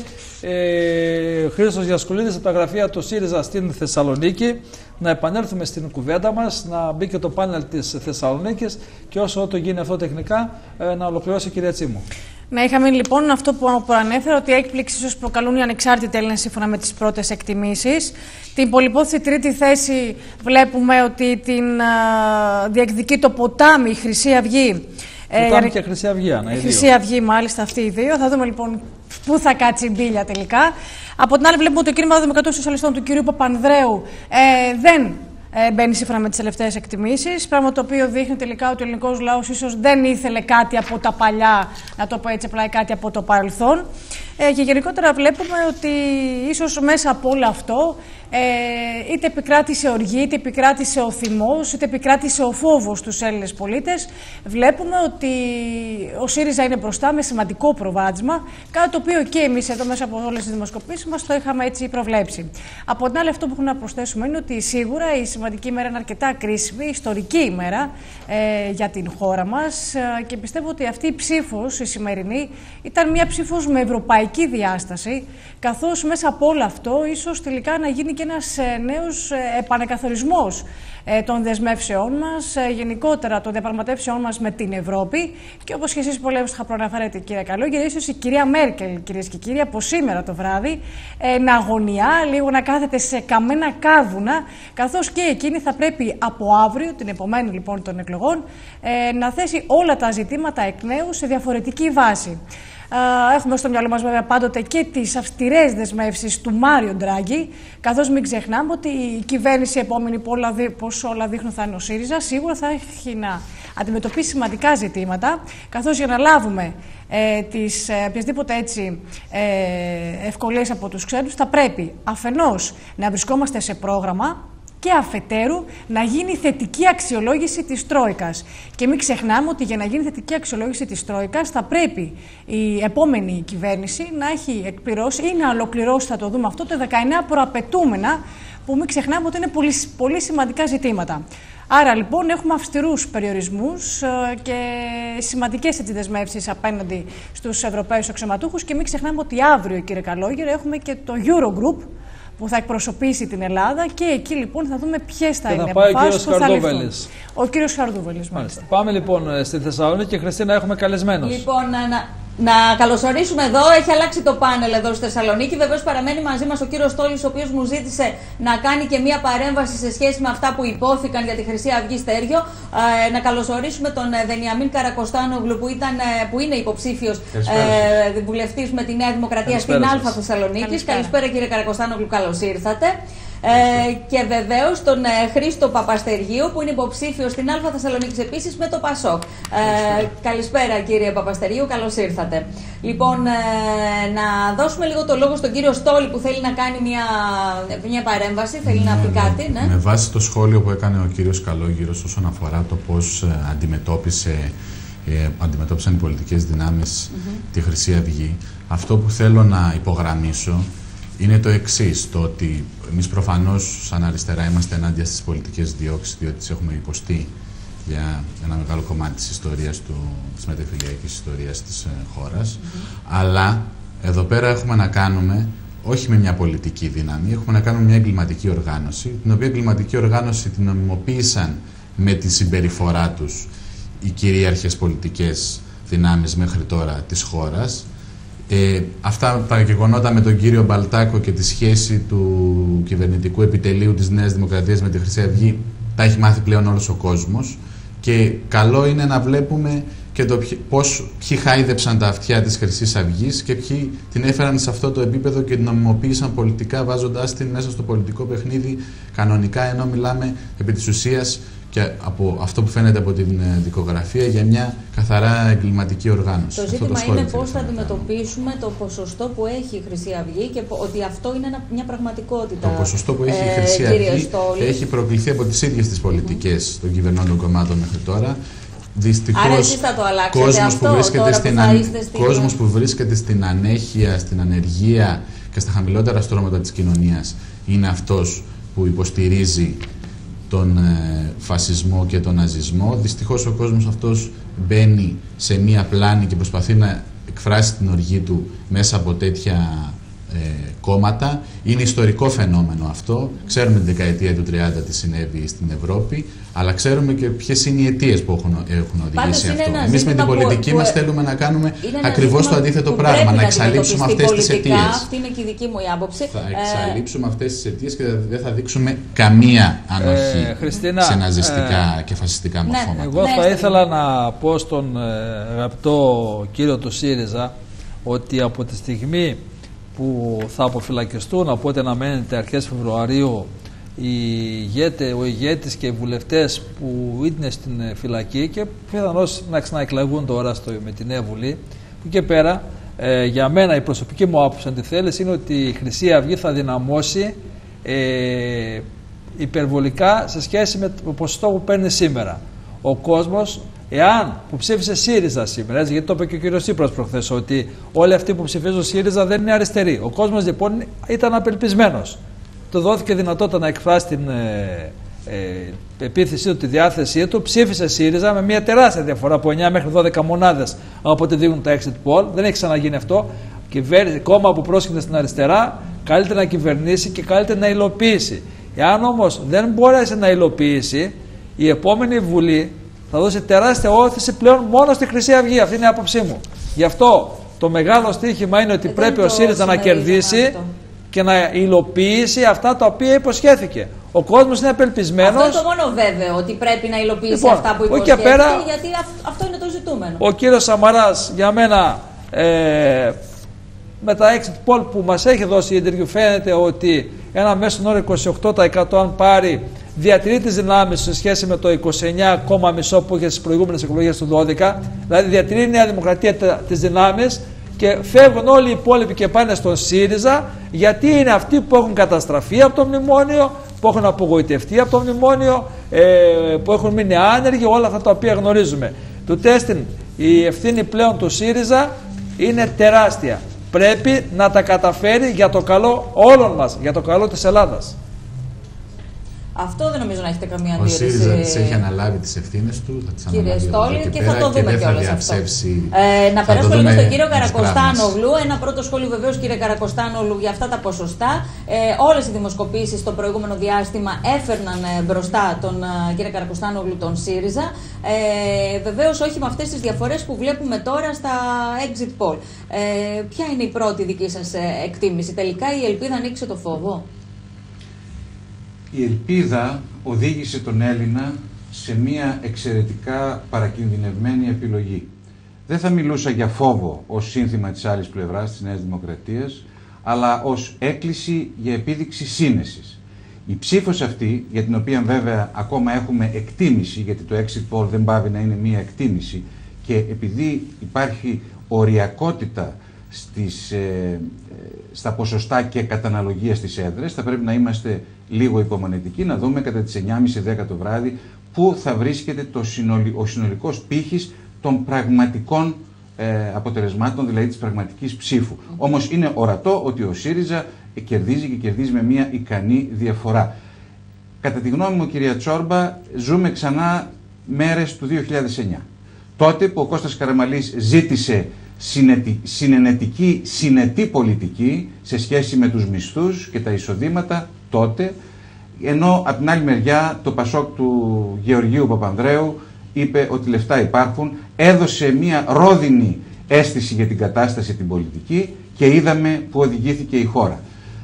Χρήστος Γιασκουλίδης από τα γραφεία του ΣΥΡΙΖΑ στην Θεσσαλονίκη. Να επανέλθουμε στην κουβέντα μας, να μπει και το πάνελ της Θεσσαλονίκης και όσο το γίνει αυτό τεχνικά να ολοκληρώσει η κυρία Τσίμου. Ναι, είχαμε λοιπόν αυτό που προανέφερα, ότι η έκπληξη ίσως προκαλούν οι ανεξάρτητοι Έλληνες σύμφωνα με τις πρώτες εκτιμήσεις. Την πολυπόθητη τρίτη θέση βλέπουμε ότι την διεκδικεί το ποτάμι, η Χρυσή Αυγή. Ποτάμι και Χρυσή Αυγή, Χρυσή Αυγή, μάλιστα, αυτοί οι δύο. Θα δούμε λοιπόν πού θα κάτσει η μπίλια τελικά. Από την άλλη, βλέπουμε ότι το κίνημα Δημοκρατών Σοσιαλιστών του κ. Παπανδρέου δεν μπαίνει σύμφωνα με τις τελευταίες εκτιμήσεις. Πράγμα το οποίο δείχνει τελικά ότι ο ελληνικός λαός ίσως δεν ήθελε κάτι από τα παλιά, να το πω έτσι απλά, κάτι από το παρελθόν. Και γενικότερα βλέπουμε ότι ίσως μέσα από όλο αυτό είτε επικράτησε οργή, είτε επικράτησε ο θυμός, είτε επικράτησε ο φόβος στους Έλληνες πολίτες. Βλέπουμε ότι ο ΣΥΡΙΖΑ είναι μπροστά με σημαντικό προβάδισμα, κάτι το οποίο και εμείς εδώ μέσα από όλες τις δημοσκοπήσεις μας το είχαμε έτσι προβλέψει. Από την άλλη, αυτό που έχουμε να προσθέσουμε είναι ότι σίγουρα η σημαντική ημέρα είναι αρκετά κρίσιμη, ιστορική ημέρα για την χώρα μας και πιστεύω ότι αυτή η ψήφος, η σημερινή, ήταν μια ψήφος με ευρωπαϊκή διάσταση, καθώς μέσα από όλο αυτό ίσως τελικά να γίνει και ένας νέος επανεκαθορισμός των δεσμεύσεών μας, γενικότερα των διαπραγματεύσεών μας με την Ευρώπη. Και όπως και εσείς πολύ εύστοχα προαναφέρετε, κύριε Καλόγερε, ίσως η κυρία Μέρκελ, κυρίες και κύριοι, από σήμερα το βράδυ να αγωνιά, λίγο να κάθεται σε καμένα κάρβουνα, καθώς και εκείνη θα πρέπει από αύριο, την επομένη λοιπόν των εκλογών, να θέσει όλα τα ζητήματα εκ νέου σε διαφορετική βάση. Έχουμε στο μυαλό μας βέβαια πάντοτε και τις αυστηρές δεσμεύσεις του Μάριο Ντράγκη, καθώς μην ξεχνάμε ότι η κυβέρνηση επόμενη, πώς όλα δείχνουν θα είναι ο ΣΥΡΙΖΑ, σίγουρα θα έχει να αντιμετωπίσει σημαντικά ζητήματα, καθώς για να λάβουμε τις οποιασδήποτε έτσι ευκολίες από τους ξένους θα πρέπει αφενός να βρισκόμαστε σε πρόγραμμα και αφετέρου να γίνει θετική αξιολόγηση της Τρόικας. Και μην ξεχνάμε ότι για να γίνει θετική αξιολόγηση της Τρόικας θα πρέπει η επόμενη κυβέρνηση να έχει εκπληρώσει ή να ολοκληρώσει, θα το δούμε αυτό, τα 19 προαπαιτούμενα, που μην ξεχνάμε ότι είναι πολύ σημαντικά ζητήματα. Άρα λοιπόν έχουμε αυστηρούς περιορισμούς και σημαντικές δεσμεύσεις απέναντι στους Ευρωπαίους αξιωματούχους και μην ξεχνάμε ότι αύριο, κύριε Καλόγερε, έχουμε και το Eurogroup που θα εκπροσωπήσει την Ελλάδα και εκεί λοιπόν θα δούμε ποιες θα είναι οι αποφάσεις που θα ληφθούν. Ο κύριος Χαρδούβελης, μάλιστα. Πάμε λοιπόν στη Θεσσαλονίκη και Χριστίνα, έχουμε καλεσμένους. Λοιπόν, να καλωσορίσουμε εδώ, έχει αλλάξει το πάνελ εδώ στη Θεσσαλονίκη. Βεβαίως παραμένει μαζί μας ο κύριος Στόλης, ο οποίος μου ζήτησε να κάνει και μία παρέμβαση σε σχέση με αυτά που υπόθηκαν για τη Χρυσή Αυγή Στέργιο. Να καλωσορίσουμε τον Βενιαμίν Καρακοστάνογλου, που είναι υποψήφιος βουλευτής με τη Νέα Δημοκρατία στην Α Θεσσαλονίκης. Καλησπέρα κύριε Καρακοστάνογλου, καλώς ήρθατε. Και βεβαίως τον Χρήστο Παπαστεργίου, που είναι υποψήφιος στην Α Θεσσαλονίκης επίσης με το ΠΑΣΟΚ. Καλησπέρα κύριε Παπαστεργίου, καλώς ήρθατε. Λοιπόν, να δώσουμε λίγο το λόγο στον κύριο Στόλη που θέλει να κάνει μια παρέμβαση, θέλει να πει κάτι. Ναι. Με βάση το σχόλιο που έκανε ο κύριος Καλόγυρος όσον αφορά το πώς αντιμετώπισαν οι πολιτικές δυνάμεις τη Χρυσή Αυγή, αυτό που θέλω να υπογραμμίσω είναι το εξής, το ότι εμείς προφανώς σαν αριστερά είμαστε ενάντια στις πολιτικές διώξεις, διότι τις έχουμε υποστεί για ένα μεγάλο κομμάτι της ιστορίας της μετεφιλιακής ιστορίας της χώρας. Αλλά εδώ πέρα έχουμε να κάνουμε όχι με μια πολιτική δύναμη, έχουμε να κάνουμε μια εγκληματική οργάνωση, την οποία εγκληματική οργάνωση την νομιμοποίησαν με τη συμπεριφορά τους οι κυρίαρχες πολιτικές δυνάμεις μέχρι τώρα της χώρας, Αυτά τα γεγονότα με τον κύριο Μπαλτάκο και τη σχέση του κυβερνητικού επιτελείου της Νέας Δημοκρατίας με τη Χρυσή Αυγή τα έχει μάθει πλέον όλος ο κόσμος, και καλό είναι να βλέπουμε και ποιοι χάιδεψαν τα αυτιά της Χρυσής Αυγής και ποιοι την έφεραν σε αυτό το επίπεδο και την νομιμοποίησαν πολιτικά, βάζοντάς την μέσα στο πολιτικό παιχνίδι κανονικά, ενώ μιλάμε επί της ουσίας και από αυτό που φαίνεται από την δικογραφία για μια καθαρά εγκληματική οργάνωση. Το ζήτημα είναι πώς θα αντιμετωπίσουμε το ποσοστό που έχει η Χρυσή Αυγή και ότι αυτό είναι μια πραγματικότητα. Το ποσοστό που έχει η Χρυσή Αυγή έχει προκληθεί από τις ίδιες τις πολιτικές των κυβερνώντων κομμάτων μέχρι τώρα. Δυστυχώς, κόσμος που βρίσκεται στην ανέχεια, στην ανεργία και στα χαμηλότερα στρώματα της κοινωνίας είναι αυτός που υποστηρίζει τον φασισμό και τον ναζισμό. Δυστυχώς ο κόσμος αυτός μπαίνει σε μία πλάνη και προσπαθεί να εκφράσει την οργή του μέσα από τέτοια κόμματα. Είναι ιστορικό φαινόμενο αυτό. Ξέρουμε την δεκαετία του 30 τι συνέβη στην Ευρώπη, αλλά ξέρουμε και ποιες είναι οι αιτίες που έχουν οδηγήσει αυτό. Εμείς με την πολιτική μας θέλουμε να κάνουμε ακριβώς το αντίθετο πράγμα, να εξαλείψουμε αυτές τις αιτίες. Αυτή είναι και η δική μου η άποψη. Θα εξαλείψουμε αυτές τις αιτίες και δεν θα δείξουμε καμία ανοχή σε ναζιστικά και φασιστικά μορφώματα. Εγώ θα ήθελα να πω στον αγαπητό κύριο του ΣΥΡΙΖΑ ότι από τη στιγμή που θα αποφυλακιστούν, από ό,τι αναμένεται αρχές Φεβρουαρίου, ο ηγέτης και οι βουλευτές που είναι στην φυλακή και πιθανώς να ξαναεκλαγούν τώρα με τη Νέα Βουλή, που και πέρα για μένα η προσωπική μου άποψη, αν τη θέλεις, είναι ότι η Χρυσή Αυγή θα δυναμώσει υπερβολικά σε σχέση με το ποσοστό που παίρνει σήμερα. Ο κόσμος, εάν που ψήφισε ΣΥΡΙΖΑ σήμερα, γιατί το είπε και ο κύριος Τσίπρας προχθές, ότι όλοι αυτοί που ψηφίζουν ΣΥΡΙΖΑ δεν είναι αριστεροί. Ο κόσμος λοιπόν ήταν απελπισμένος. Του δόθηκε δυνατότητα να εκφράσει την επίθεσή του, τη διάθεσή του. Ψήφισε ΣΥΡΙΖΑ με μια τεράστια διαφορά από 9 μέχρι 12 μονάδες από ό,τι δείχνουν τα exit poll. Δεν έχει ξαναγίνει αυτό. Κόμμα που πρόσκειται στην αριστερά, καλύτερα να κυβερνήσει και καλύτερα να υλοποιήσει. Εάν όμως δεν μπορέσει να υλοποιήσει, η επόμενη Βουλή θα δώσει τεράστια όθηση πλέον μόνο στη Χρυσή Αυγή. Αυτή είναι η άποψή μου. Γι' αυτό το μεγάλο στοίχημα είναι ότι πρέπει ο ΣΥΡΙΖΑ να κερδίσει και να υλοποιήσει αυτά τα οποία υποσχέθηκε. Ο κόσμος είναι απελπισμένος. Αυτό είναι το μόνο βέβαιο, ότι πρέπει να υλοποιήσει αυτά που υποσχέθηκε, πέρα, γιατί αυτό είναι το ζητούμενο. Ο κύριος Σαμαράς, για μένα, με τα exit poll που μας έχει δώσει η interview, φαίνεται ότι ένα μέσον όρο 28% αν πάρει, διατηρεί τις δυνάμεις σε σχέση με το 29,5% που είχε στις προηγούμενες εκλογές του 2012. Δηλαδή διατηρεί η Νέα Δημοκρατία τις δυνάμεις και φεύγουν όλοι οι υπόλοιποι και πάνε στον ΣΥΡΙΖΑ, γιατί είναι αυτοί που έχουν καταστραφεί από το μνημόνιο, που έχουν απογοητευτεί από το μνημόνιο, που έχουν μείνει άνεργοι, όλα αυτά τα οποία γνωρίζουμε. Του τέστην η ευθύνη πλέον του ΣΥΡΙΖΑ είναι τεράστια. Πρέπει να τα καταφέρει για το καλό όλων μας, για το καλό της Ελλάδας. Αυτό δεν νομίζω να έχετε καμία αντίρρηση. Ο ΣΥΡΙΖΑ τις έχει αναλάβει τις ευθύνες του, θα τις κύριε Στόλη, και θα το δούμε κιόλας αυτό. Να περάσουμε λίγο στον κύριο Καρακοστάνογλου. Ένα πρώτο σχόλιο βεβαίως, κύριε Καρακοστάνογλου, για αυτά τα ποσοστά. Όλες οι δημοσκοπήσεις στο προηγούμενο διάστημα έφερναν μπροστά τον κύριο Καρακοστάνογλου τον ΣΥΡΙΖΑ. Βεβαίως όχι με αυτές τις διαφορές που βλέπουμε τώρα στα exit poll. Ποια είναι η πρώτη δική σας εκτίμηση? Τελικά η ελπίδα ανοίξει το φόβο? Η ελπίδα οδήγησε τον Έλληνα σε μια εξαιρετικά παρακινδυνευμένη επιλογή. Δεν θα μιλούσα για φόβο ως σύνθημα της άλλης πλευράς της Νέας Δημοκρατίας, αλλά ως έκκληση για επίδειξη σύνεσης. Η ψήφος αυτή, για την οποία βέβαια ακόμα έχουμε εκτίμηση, γιατί το exit poll δεν πάβει να είναι μια εκτίμηση, και επειδή υπάρχει οριακότητα στα ποσοστά και κατά αναλογία στις έδρες, θα πρέπει να είμαστε λίγο υπομονετικοί, να δούμε κατά τις 9.30-10 το βράδυ πού θα βρίσκεται ο συνολικός πύχης των πραγματικών αποτελεσμάτων, δηλαδή της πραγματικής ψήφου. Όμως είναι ορατό ότι ο ΣΥΡΙΖΑ κερδίζει και κερδίζει με μια ικανή διαφορά. Κατά τη γνώμη μου, κυρία Τσόρμπα, ζούμε ξανά μέρες του 2009. Τότε που ο Κώστας Καραμανλής ζήτησε συνετή πολιτική σε σχέση με τους μισθούς και τα εισοδήματα τότε, ενώ από την άλλη μεριά το Πασόκ του Γεωργίου Παπανδρέου είπε ότι λεφτά υπάρχουν, έδωσε μια ρόδινη αίσθηση για την κατάσταση την πολιτική και είδαμε που οδηγήθηκε η χώρα.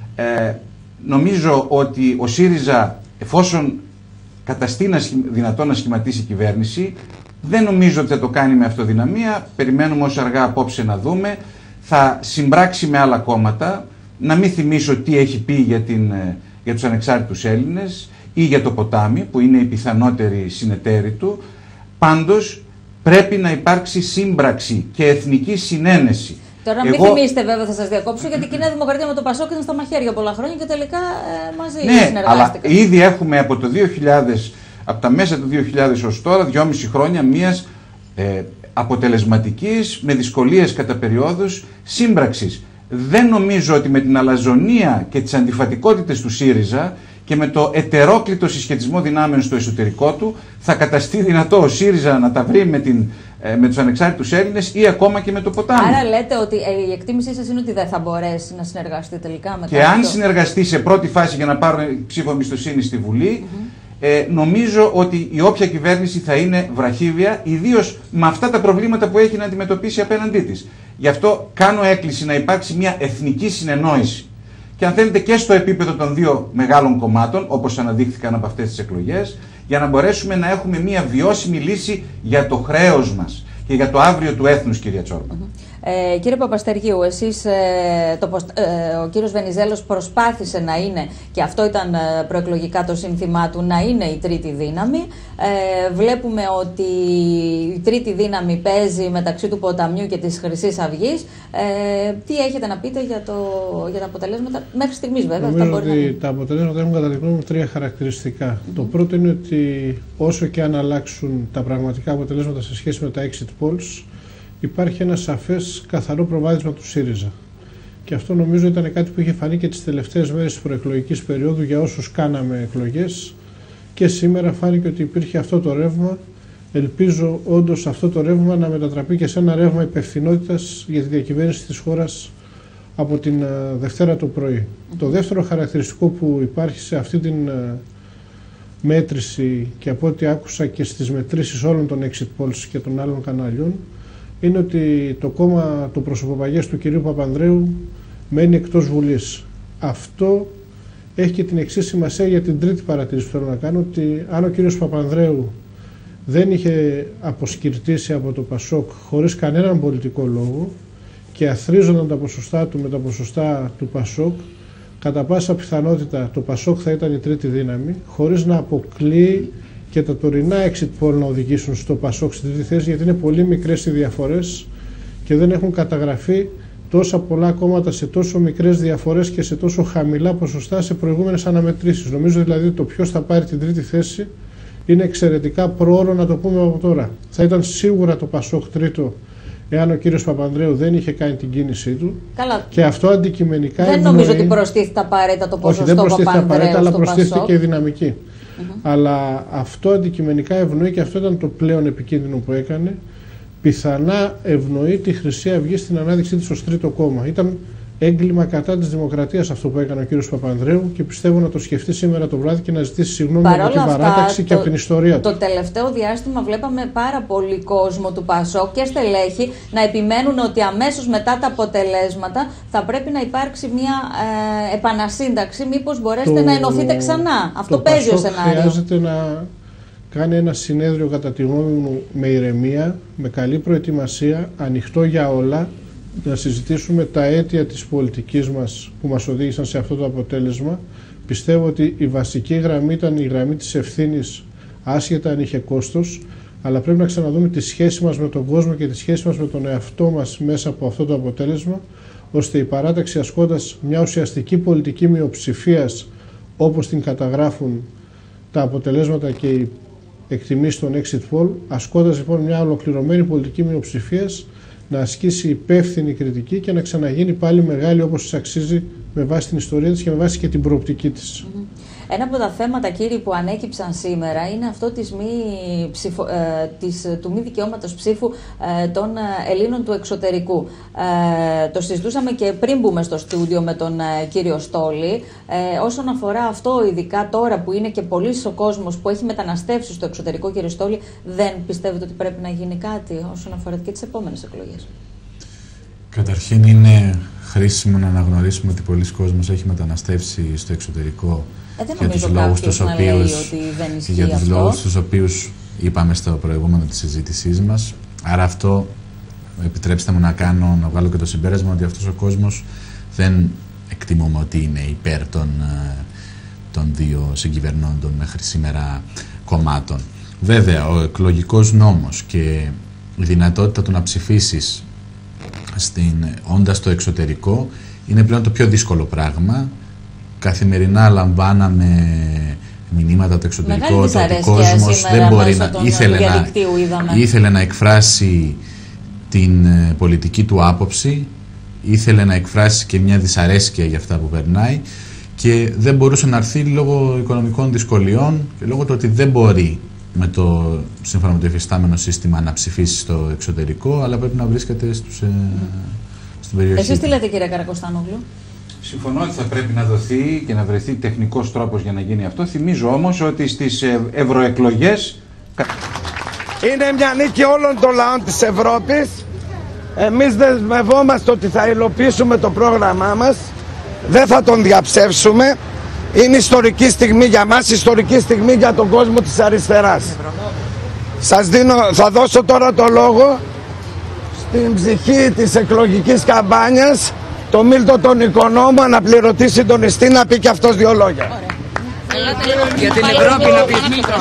Νομίζω ότι ο ΣΥΡΙΖΑ, εφόσον καταστεί δυνατόν να σχηματίσει κυβέρνηση, δεν νομίζω ότι θα το κάνει με αυτοδυναμία. Περιμένουμε όσο αργά απόψε να δούμε. Θα συμπράξει με άλλα κόμματα. Να μην θυμίσω τι έχει πει για τους ανεξάρτητους Έλληνες ή για το ποτάμι, που είναι η πιθανότερη συνεταίρη του. Πάντως πρέπει να υπάρξει σύμπραξη και εθνική συνένεση. Τώρα μην θυμίσετε, βέβαια, θα σας διακόψω, γιατί η Νέα Δημοκρατία με το Πασόκ ήταν στα μαχαίρια πολλά χρόνια και τελικά μαζί συνεργάστηκαν. Αλλά ήδη έχουμε από το 2000, από τα μέσα του 2000 ως τώρα, 2,5 χρόνια μιας αποτελεσματικής, με δυσκολίες κατά περιόδους, σύμπραξης. Δεν νομίζω ότι με την αλαζονία και τις αντιφατικότητες του ΣΥΡΙΖΑ και με το ετερόκλητο συσχετισμό δυνάμεων στο εσωτερικό του θα καταστεί δυνατό ο ΣΥΡΙΖΑ να τα βρει με τους ανεξάρτητους Έλληνες ή ακόμα και με το ποτάμι. Άρα λέτε ότι η εκτίμησή σας είναι ότι δεν θα μπορέσει να συνεργαστεί τελικά με και αν συνεργαστεί σε πρώτη φάση για να πάρουν ψήφο εμπιστοσύνη στη Βουλή, νομίζω ότι η όποια κυβέρνηση θα είναι βραχύβια, ιδίως με αυτά τα προβλήματα που έχει να αντιμετωπίσει απέναντί της. Γι' αυτό κάνω έκκληση να υπάρξει μια εθνική συνεννόηση. Και αν θέλετε και στο επίπεδο των δύο μεγάλων κομμάτων, όπως αναδείχθηκαν από αυτές τις εκλογές, για να μπορέσουμε να έχουμε μια βιώσιμη λύση για το χρέος μας και για το αύριο του έθνους, κυρία Τσόρμπα. Κύριε Παπαστεργίου, εσείς, ο κύριος Βενιζέλος προσπάθησε να είναι, και αυτό ήταν προεκλογικά το σύνθημά του, να είναι η τρίτη δύναμη. Βλέπουμε ότι η τρίτη δύναμη παίζει μεταξύ του Ποταμιού και της Χρυσής Αυγής. Τι έχετε να πείτε για τα αποτελέσματα μέχρι στιγμής, βέβαια? Νομίζω ότι τα αποτελέσματα έχουν κατά τη γνώμη μου τρία χαρακτηριστικά. Το πρώτο είναι ότι όσο και αν αλλάξουν τα πραγματικά αποτελέσματα σε σχέση με τα exit polls, υπάρχει ένα σαφές καθαρό προβάδισμα του ΣΥΡΙΖΑ. Και αυτό νομίζω ήταν κάτι που είχε φανεί και τις τελευταίες μέρες της προεκλογικής περίοδου για όσους κάναμε εκλογές, και σήμερα φάνηκε ότι υπήρχε αυτό το ρεύμα. Ελπίζω όντως αυτό το ρεύμα να μετατραπεί και σε ένα ρεύμα υπευθυνότητας για τη διακυβέρνηση της χώρας από την Δευτέρα το πρωί. Το δεύτερο χαρακτηριστικό που υπάρχει σε αυτή την μέτρηση, και από ό,τι άκουσα και στις μετρήσεις όλων των exit polls και των άλλων κανάλιων, είναι ότι το κόμμα του προσωποπαγές του κυρίου Παπανδρέου μένει εκτός Βουλής. Αυτό έχει και την εξής σημασία για την τρίτη παρατήρηση που θέλω να κάνω, ότι αν ο κύριος Παπανδρέου δεν είχε αποσκυρτήσει από το Πασόκ χωρίς κανέναν πολιτικό λόγο και αθρίζονταν τα ποσοστά του με τα ποσοστά του Πασόκ, κατά πάσα πιθανότητα το Πασόκ θα ήταν η τρίτη δύναμη, χωρίς να αποκλείει και τα τωρινά exit poll να οδηγήσουν στο Πασόκ στην τρίτη θέση, γιατί είναι πολύ μικρές οι διαφορές και δεν έχουν καταγραφεί τόσα πολλά κόμματα σε τόσο μικρές διαφορές και σε τόσο χαμηλά ποσοστά σε προηγούμενες αναμετρήσεις. Νομίζω δηλαδή το ποιος θα πάρει την τρίτη θέση είναι εξαιρετικά πρόωρο να το πούμε από τώρα. Θα ήταν σίγουρα το Πασόκ τρίτο εάν ο κύριος Παπανδρέου δεν είχε κάνει την κίνησή του. Καλά. Και αυτό αντικειμενικά δεν νομίζω ότι προστίθεται απαραίτητα το ποσοστό Παπανδρέου. Όχι, δεν προστίθεται απαραίτητα, αλλά προστίθεται Πασόκ και η δυναμική. Αλλά αυτό αντικειμενικά ευνοεί, και αυτό ήταν το πλέον επικίνδυνο που έκανε, πιθανά ευνοεί τη Χρυσή Αυγή στην ανάδειξή της ως τρίτο κόμμα. Ήταν έγκλημα κατά της δημοκρατίας αυτό που έκανε ο κύριος Παπανδρέου, και πιστεύω να το σκεφτεί σήμερα το βράδυ και να ζητήσει συγγνώμη από την παράταξη και από την ιστορία του. Το τελευταίο διάστημα βλέπαμε πάρα πολύ κόσμο του Πασόκ και στελέχη να επιμένουν ότι αμέσως μετά τα αποτελέσματα θα πρέπει να υπάρξει μια επανασύνταξη. Μήπως μπορέσετε να ενωθείτε ξανά? Αυτό παίζει ο σενάριο. Χρειάζεται να κάνει ένα συνέδριο, κατά τη γνώμη μου, με ηρεμία, με καλή προετοιμασία, ανοιχτό για όλα, να συζητήσουμε τα αίτια της πολιτικής μας που μας οδήγησαν σε αυτό το αποτέλεσμα. Πιστεύω ότι η βασική γραμμή ήταν η γραμμή της ευθύνης, άσχετα αν είχε κόστος, αλλά πρέπει να ξαναδούμε τη σχέση μας με τον κόσμο και τη σχέση μας με τον εαυτό μας μέσα από αυτό το αποτέλεσμα, ώστε η παράταξη, ασκώντας μια ουσιαστική πολιτική μειοψηφίας όπως την καταγράφουν τα αποτελέσματα και οι εκτιμήσεις των exit poll, ασκώντας λοιπόν μια ολοκληρωμένη πολιτική μειοψηφίας, να ασκήσει υπεύθυνη κριτική και να ξαναγίνει πάλι μεγάλη όπως της αξίζει, με βάση την ιστορία της και με βάση και την προοπτική της. Ένα από τα θέματα, κύριοι, που ανέκυψαν σήμερα είναι αυτό του μη δικαιώματος ψήφου των Ελλήνων του εξωτερικού. Το συζητούσαμε και πριν μπούμε στο στούντιο με τον κύριο Στόλη. Όσον αφορά αυτό, ειδικά τώρα που είναι και πολύς ο κόσμος που έχει μεταναστεύσει στο εξωτερικό, κύριε Στόλη, δεν πιστεύετε ότι πρέπει να γίνει κάτι όσον αφορά και τις επόμενες εκλογές? Καταρχήν είναι χρήσιμο να αναγνωρίσουμε ότι πολλοί κόσμος έχει μεταναστεύσει στο εξωτερικό για τους λόγους τους οποίους είπαμε στο προηγούμενο της συζήτησής μας. Άρα αυτό, επιτρέψτε μου να βγάλω και το συμπέρασμα ότι αυτός ο κόσμος δεν εκτιμούμε ότι είναι υπέρ των δύο συγκυβερνώντων μέχρι σήμερα κομμάτων. Βέβαια, ο εκλογικός νόμος και η δυνατότητα του να ψηφίσεις όντας στο εξωτερικό είναι πλέον το πιο δύσκολο πράγμα. Καθημερινά λαμβάναμε μηνύματα από το εξωτερικό ότι ο κόσμος δεν μπορεί ήθελε να εκφράσει την πολιτική του άποψη, ήθελε να εκφράσει και μια δυσαρέσκεια για αυτά που περνάει και δεν μπορούσε να έρθει λόγω οικονομικών δυσκολιών και λόγω του ότι δεν μπορεί σύμφωνα με το υφιστάμενο σύστημα να ψηφίσει στο εξωτερικό, αλλά πρέπει να βρίσκεται στην περιοχή. Εσείς τι λέτε, κύριε Καρακοστάνογλου? Συμφωνώ ότι θα πρέπει να δοθεί και να βρεθεί τεχνικός τρόπος για να γίνει αυτό. Θυμίζω όμως ότι στις ευρωεκλογές είναι μια νίκη όλων των λαών της Ευρώπης. Εμείς δεσμευόμαστε ότι θα υλοποιήσουμε το πρόγραμμά μας. Δεν θα τον διαψεύσουμε. Είναι ιστορική στιγμή για μας, ιστορική στιγμή για τον κόσμο της αριστεράς. Θα δώσω τώρα το λόγο στην ψυχή της εκλογικής καμπάνιας, το Μίλτο τον Οικονόμο, αναπληρωτή συντονιστή, να πει και αυτός δύο λόγια. Για την Ευρώπη να πει Μίλτο.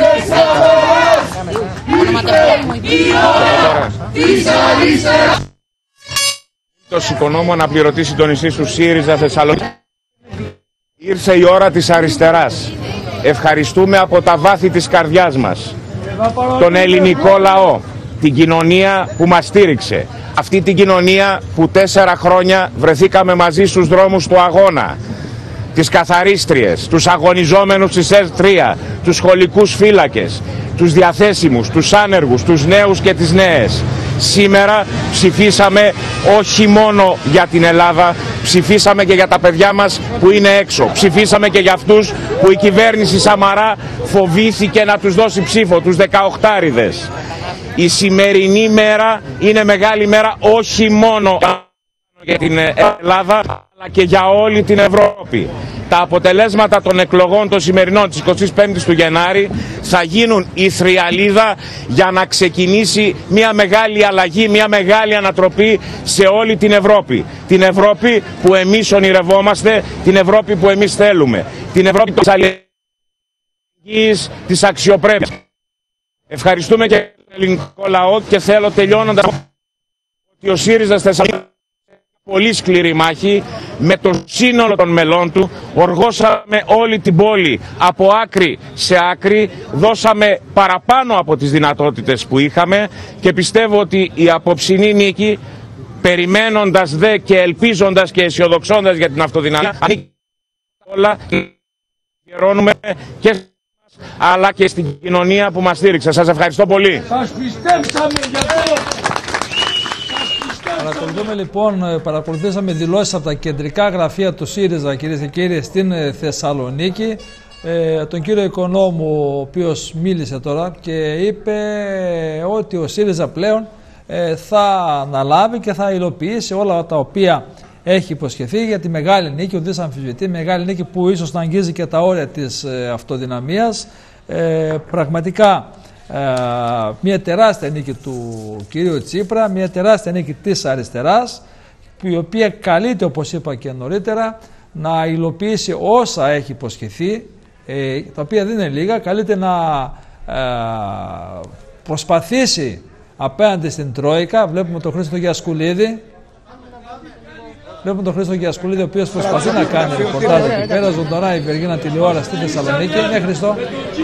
Μίλτος Οικονόμου, αναπληρωτή συντονιστή του ΣΥΡΙΖΑ Θεσσαλονίκη. Ήρθε η ώρα της αριστεράς. Ευχαριστούμε από τα βάθη της καρδιάς μας τον ελληνικό λαό, την κοινωνία που μας στήριξε. Αυτή την κοινωνία που 4 χρόνια βρεθήκαμε μαζί στους δρόμους του αγώνα. Τις καθαρίστριες, τους αγωνιζόμενους της ΕΡΤ3, τους σχολικούς φύλακες, τους διαθέσιμους, τους άνεργους, τους νέους και τις νέες. Σήμερα ψηφίσαμε όχι μόνο για την Ελλάδα, ψηφίσαμε και για τα παιδιά μας που είναι έξω. Ψηφίσαμε και για αυτούς που η κυβέρνηση Σαμαρά φοβήθηκε να τους δώσει ψήφο, τους 18άριδες. Η σημερινή μέρα είναι μεγάλη μέρα όχι μόνο για την Ελλάδα, αλλά και για όλη την Ευρώπη. Τα αποτελέσματα των εκλογών των σημερινών της 25ης του Γενάρη θα γίνουν η θριαλίδα για να ξεκινήσει μια μεγάλη αλλαγή, μια μεγάλη ανατροπή σε όλη την Ευρώπη. Την Ευρώπη που εμείς ονειρευόμαστε, την Ευρώπη που εμείς θέλουμε. Την Ευρώπη της αλληλεγγύης, της αξιοπρέπειας. Ευχαριστούμε και τον ελληνικό λαό και θέλω τελειώνοντας ότι ο ΣΥΡΙΖΑ Θεσσαλονίκη πολύ σκληρή μάχη με το σύνολο των μελών του. Οργώσαμε όλη την πόλη από άκρη σε άκρη, δώσαμε παραπάνω από τις δυνατότητες που είχαμε και πιστεύω ότι η απόψινή νίκη, περιμένοντας δε και ελπίζοντας και αισιοδοξώντας για την αυτοδυναμία, όλα αφιερώνουμε και αλλά και στην κοινωνία που μας στήριξε. Σας ευχαριστώ πολύ. Σας πιστέψαμε για αυτό. Παρακολουθούμε λοιπόν, παρακολουθήσαμε δηλώσεις από τα κεντρικά γραφεία του ΣΥΡΙΖΑ, κυρίες και κύριοι, στην Θεσσαλονίκη. Τον κύριο Οικονόμου, ο οποίος μίλησε τώρα και είπε ότι ο ΣΥΡΙΖΑ πλέον θα αναλάβει και θα υλοποιήσει όλα τα οποία έχει υποσχεθεί για τη μεγάλη νίκη, ουδής αμφισβητεί, μεγάλη νίκη που ίσως να αγγίζει και τα όρια της αυτοδυναμίας. Πραγματικά μια τεράστια νίκη του κυρίου Τσίπρα, μια τεράστια νίκη της αριστεράς, η οποία καλείται, όπως είπα και νωρίτερα, να υλοποιήσει όσα έχει υποσχεθεί, τα οποία δεν είναι λίγα. Καλείται να προσπαθήσει απέναντι στην Τρόικα. Βλέπουμε τον Χρήστο Γιασκουλίδη. Βλέπουμε τον Χρήστο Γιασκουλίδη, ο οποίος προσπαθεί να κάνει ρεπορτάζ εκεί πέρα, ζωντανά η Βεργίνα τηλεόραση στη Θεσσαλονίκη. Ναι, Χρήστο.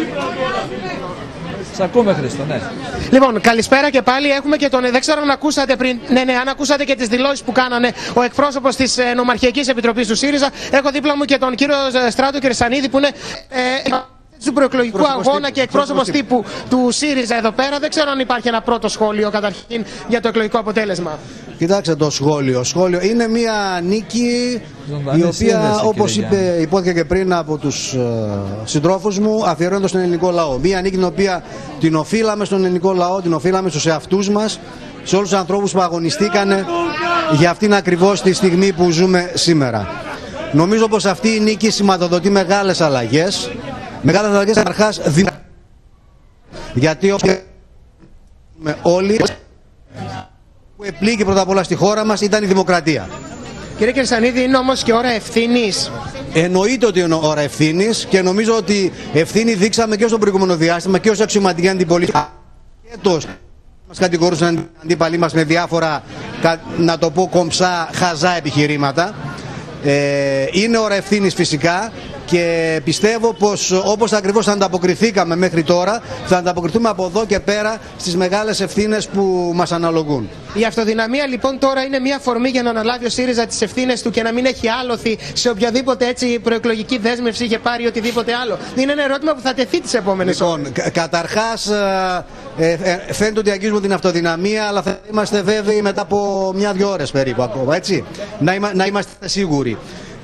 Σ' ακούμε, Χρήστο, ναι. Λοιπόν, καλησπέρα και πάλι. Έχουμε και τον. Δεν ξέρω αν ακούσατε πριν. Ναι, αν ακούσατε και τις δηλώσεις που κάνανε ο εκπρόσωπος της Νομαρχιακής Επιτροπής του ΣΥΡΙΖΑ. Έχω δίπλα μου και τον κύριο Στράτο Κερσανίδη, που είναι του προεκλογικού αγώνα και εκπρόσωπος τύπου του ΣΥΡΙΖΑ εδώ πέρα. Δεν ξέρω αν υπάρχει ένα πρώτο σχόλιο καταρχήν για το εκλογικό αποτέλεσμα. Κοιτάξτε το σχόλιο. Είναι μια νίκη η οποία, όπως υπόθηκε και πριν από τους συντρόφους μου, αφιερώνεται στον ελληνικό λαό. Μια νίκη την οποία την οφείλαμε στον ελληνικό λαό, την οφείλαμε στους εαυτούς μας σε όλους τους ανθρώπους που αγωνιστήκανε για αυτήν ακριβώς τη στιγμή που ζούμε σήμερα. Νομίζω πως αυτή η νίκη σηματοδοτεί μεγάλες αλλαγές. Μεγάλες αλλαγές καταρχάς γιατί όλοι που επλήγει πρώτα απ' όλα στη χώρα μας ήταν η δημοκρατία. Κύριε Κερσανίδη, είναι όμως και ώρα ευθύνης. Εννοείται ότι είναι ώρα ευθύνης και νομίζω ότι ευθύνη δείξαμε και στο προηγούμενο διάστημα και ως αξιωματική αντιπολίτευση. Μας κατηγορούσαν οι αντίπαλοι μας με διάφορα, να το πω κομψά, χαζά επιχειρήματα. Είναι ώρα ευθύνης φυσικά και πιστεύω πως όπως ακριβώς ανταποκριθήκαμε μέχρι τώρα, θα ανταποκριθούμε από εδώ και πέρα στις μεγάλες ευθύνες που μας αναλογούν. Η αυτοδυναμία λοιπόν τώρα είναι μια αφορμή για να αναλάβει ο ΣΥΡΙΖΑ τις ευθύνες του και να μην έχει άλοθη σε οποιαδήποτε έτσι προεκλογική δέσμευση είχε πάρει οτιδήποτε άλλο. Είναι ένα ερώτημα που θα τεθεί τις επόμενες ώρες. Καταρχάς φαίνεται ότι αγγίζουμε την αυτοδυναμία, αλλά θα είμαστε βέβαιοι μετά από 1-2 ώρες περίπου ακόμα, έτσι. Να είμαστε σίγουροι.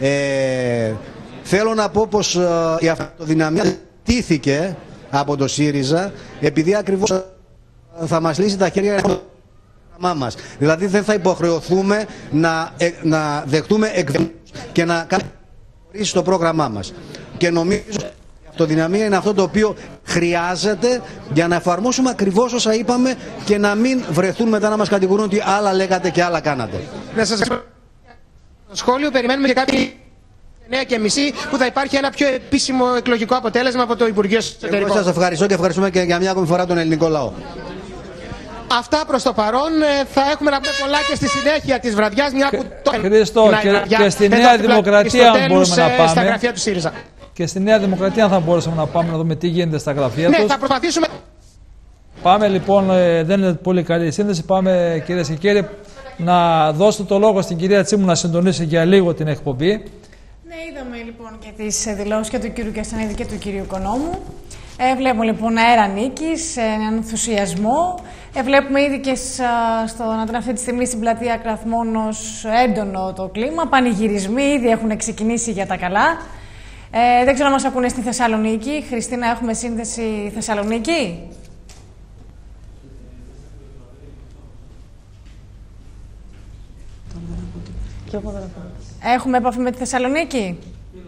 Θέλω να πω πως η αυτοδυναμία τήθηκε από το ΣΥΡΙΖΑ επειδή ακριβώς θα μας λύσει τα χέρια το πρόγραμμά μας. Δηλαδή δεν θα υποχρεωθούμε να δεχτούμε εκβιασμούς και να κάνουμε στο πρόγραμμά μας. Και νομίζω ότι η αυτοδυναμία είναι αυτό το οποίο χρειάζεται για να εφαρμόσουμε ακριβώς όσα είπαμε και να μην βρεθούν μετά να μας κατηγορούν ότι άλλα λέγατε και άλλα κάνατε. Να σας στο σχόλιο περιμένουμε και κάποιοι 9:30 που θα υπάρχει ένα πιο επίσημο εκλογικό αποτέλεσμα από το Υπουργείο Εσωτερικών. Σας ευχαριστώ και ευχαριστούμε και για μια ακόμη φορά τον ελληνικό λαό. Αυτά προς το παρόν. Θα έχουμε να πούμε πολλά και στη συνέχεια της βραδιάς. Μια που Χρήστο, και στη Νέα Δημοκρατία αν μπορούμε να πάμε. Στα γραφεία του ΣΥΡΙΖΑ. Και στη Νέα Δημοκρατία θα μπορούσαμε να πάμε να δούμε τι γίνεται στα γραφεία τους. Ναι, θα προσπαθήσουμε. Πάμε λοιπόν, δεν είναι πολύ καλή η σύνδεση. Πάμε κυρίες και κύριοι να δώσω το λόγο στην κυρία Τσίμου να συντονίσει για λίγο την εκπομπή. Ναι, είδαμε λοιπόν και τις δηλώσεις και του κύριου Κερσανίδη και του κύριου Οικονόμου. Βλέπουμε λοιπόν αέρα νίκης, ενθουσιασμό. Βλέπουμε ήδη και αυτή τη στιγμή στην πλατεία Κραθμόνος έντονο το κλίμα. Πανηγυρισμοί ήδη έχουν ξεκινήσει για τα καλά. Δεν ξέρω αν μας ακούνε στη Θεσσαλονίκη. Χριστίνα, έχουμε σύνδεση Θεσσαλονίκη. Έχουμε επαφή με τη Θεσσαλονίκη.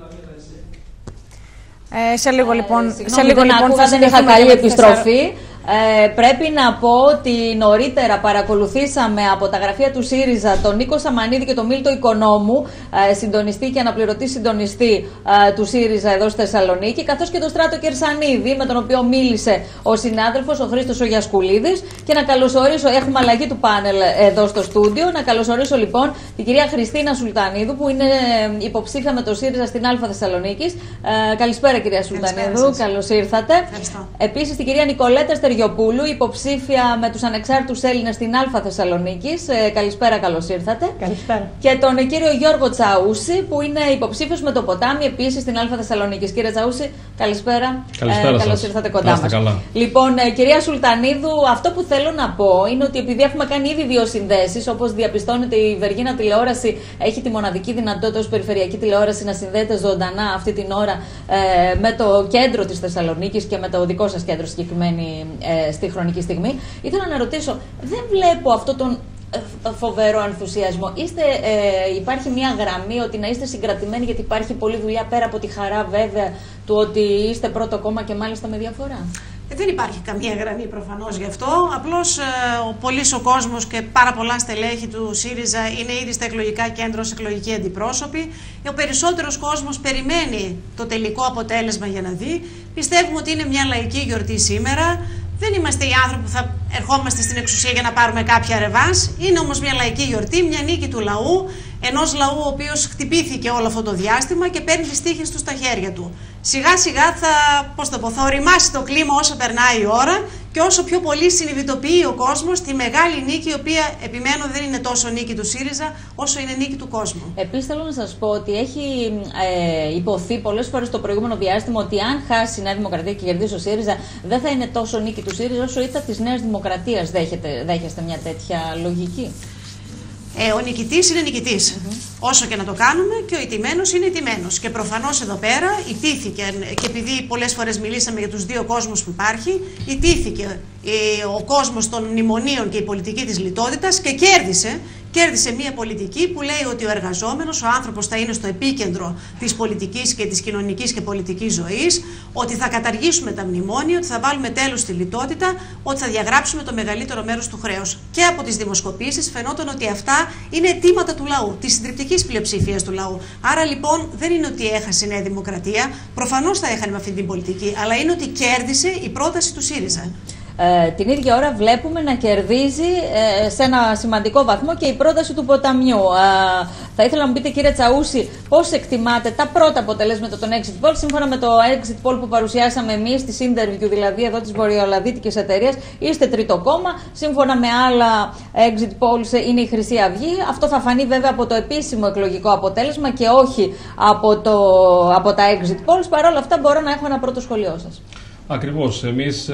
Σε λίγο λοιπόν. Δεν είχα καλή επιστροφή. Πρέπει να πω ότι νωρίτερα παρακολουθήσαμε από τα γραφεία του ΣΥΡΙΖΑ τον Νίκο Σαμανίδη και τον Μίλτο Οικονόμου, συντονιστή και αναπληρωτή συντονιστή του ΣΥΡΙΖΑ εδώ στη Θεσσαλονίκη, καθώς και τον Στράτο Κερσανίδη, με τον οποίο μίλησε ο συνάδελφος, ο Χρήστος ο Γιασκουλίδης. Και να καλωσορίσω, έχουμε αλλαγή του πάνελ εδώ στο στούντιο, να καλωσορίσω λοιπόν την κυρία Χριστίνα Σουλτανίδου, που είναι υποψήφια με το ΣΥΡΙΖΑ στην Α Θεσσαλονίκης. Καλησπέρα κυρία Σουλτανίδου, καλώς ήρθατε. Επίσης την κυρία Νικολέτα Στεριοπούλου, υποψήφια με τους ανεξάρτητους Έλληνες στην Α Θεσσαλονίκης. Καλησπέρα, καλώς ήρθατε. Καλησπέρα. Και τον κύριο Γιώργο Τσαούση, που είναι υποψήφιος με το Ποτάμι, επίσης στην Α Θεσσαλονίκης. Κύριε Τσαούση, καλησπέρα. Καλώς ήρθατε κοντά μας. Λοιπόν, κυρία Σουλτανίδου, αυτό που θέλω να πω είναι ότι επειδή έχουμε κάνει ήδη 2 συνδέσεις, όπως διαπιστώνετε, η Βεργίνα τηλεόραση έχει τη μοναδική δυνατότητα ως περιφερειακή τηλεόραση να συνδέεται ζωντανά αυτή την ώρα με το κέντρο της Θεσσαλονίκης και με το δικό σας κέντρο συγκεκριμένη στη χρονική στιγμή. Ήθελα να ρωτήσω, δεν βλέπω αυτό τον φοβερό ενθουσιασμό. Υπάρχει μια γραμμή ότι να είστε συγκρατημένοι, γιατί υπάρχει πολλή δουλειά πέρα από τη χαρά βέβαια του ότι είστε πρώτο κόμμα και μάλιστα με διαφορά? Δεν υπάρχει καμία γραμμή προφανώς γι' αυτό. Απλώς πολύς ο κόσμος και πάρα πολλά στελέχη του ΣΥΡΙΖΑ είναι ήδη στα εκλογικά κέντρα ως εκλογικοί αντιπρόσωποι. Ο περισσότερος κόσμος περιμένει το τελικό αποτέλεσμα για να δει. Πιστεύουμε ότι είναι μια λαϊκή γιορτή σήμερα. Δεν είμαστε οι άνθρωποι που θα ερχόμαστε στην εξουσία για να πάρουμε κάποια ρεβάνς. Είναι όμως μια λαϊκή γιορτή, μια νίκη του λαού. Ενός λαού ο οποίος χτυπήθηκε όλο αυτό το διάστημα και παίρνει τις τύχες του στα χέρια του. Σιγά σιγά θα οριμάσει το κλίμα όσο περνάει η ώρα και όσο πιο πολύ συνειδητοποιεί ο κόσμος τη μεγάλη νίκη, η οποία επιμένω δεν είναι τόσο νίκη του ΣΥΡΙΖΑ όσο είναι νίκη του κόσμου. Επίσης θέλω να σας πω ότι έχει υποθεί πολλές φορές το προηγούμενο διάστημα ότι αν χάσει η Νέα Δημοκρατία και κερδίσει ο ΣΥΡΙΖΑ, δεν θα είναι τόσο νίκη του ΣΥΡΙΖΑ όσο ήττα της Νέας Δημοκρατίας. Δέχεστε μια τέτοια λογική? Ο νικητής είναι νικητής. Όσο και να το κάνουμε, και ο ηττημένος είναι ηττημένος. Και προφανώς εδώ πέρα ηττήθηκε, και επειδή πολλές φορές μιλήσαμε για τους δύο κόσμους που υπάρχει, ηττήθηκε ο κόσμος των μνημονίων και η πολιτική της λιτότητας και κέρδισε μια πολιτική που λέει ότι ο εργαζόμενος, ο άνθρωπος θα είναι στο επίκεντρο της πολιτικής και της κοινωνικής και πολιτικής ζωής, ότι θα καταργήσουμε τα μνημόνια, ότι θα βάλουμε τέλος στη λιτότητα, ότι θα διαγράψουμε το μεγαλύτερο μέρος του χρέους. Και από τις δημοσκοπήσεις φαινόταν ότι αυτά είναι αιτήματα του λαού, της συντριπτικής πλειοψηφίας του λαού. Άρα λοιπόν δεν είναι ότι έχασε η Νέα Δημοκρατία, προφανώς θα έχανε με αυτή την πολιτική, αλλά είναι ότι κέρδισε η πρόταση του ΣΥΡΙΖΑ. Την ίδια ώρα βλέπουμε να κερδίζει σε ένα σημαντικό βαθμό και η πρόταση του ποταμιού. Θα ήθελα να μου πείτε, κύριε Τσαούση, πώς εκτιμάτε τα πρώτα αποτελέσματα των exit poll? Σύμφωνα με το exit poll που παρουσιάσαμε εμείς, τη interview δηλαδή εδώ της βορειοελλαδίτικης εταιρείας, είστε τρίτο κόμμα. Σύμφωνα με άλλα exit polls είναι η Χρυσή Αυγή. Αυτό θα φανεί βέβαια από το επίσημο εκλογικό αποτέλεσμα και όχι από τα exit polls. Παρ' όλα αυτά μπορώ να έχω ένα πρώτο σχολείο σας. Ακριβώς. Εμείς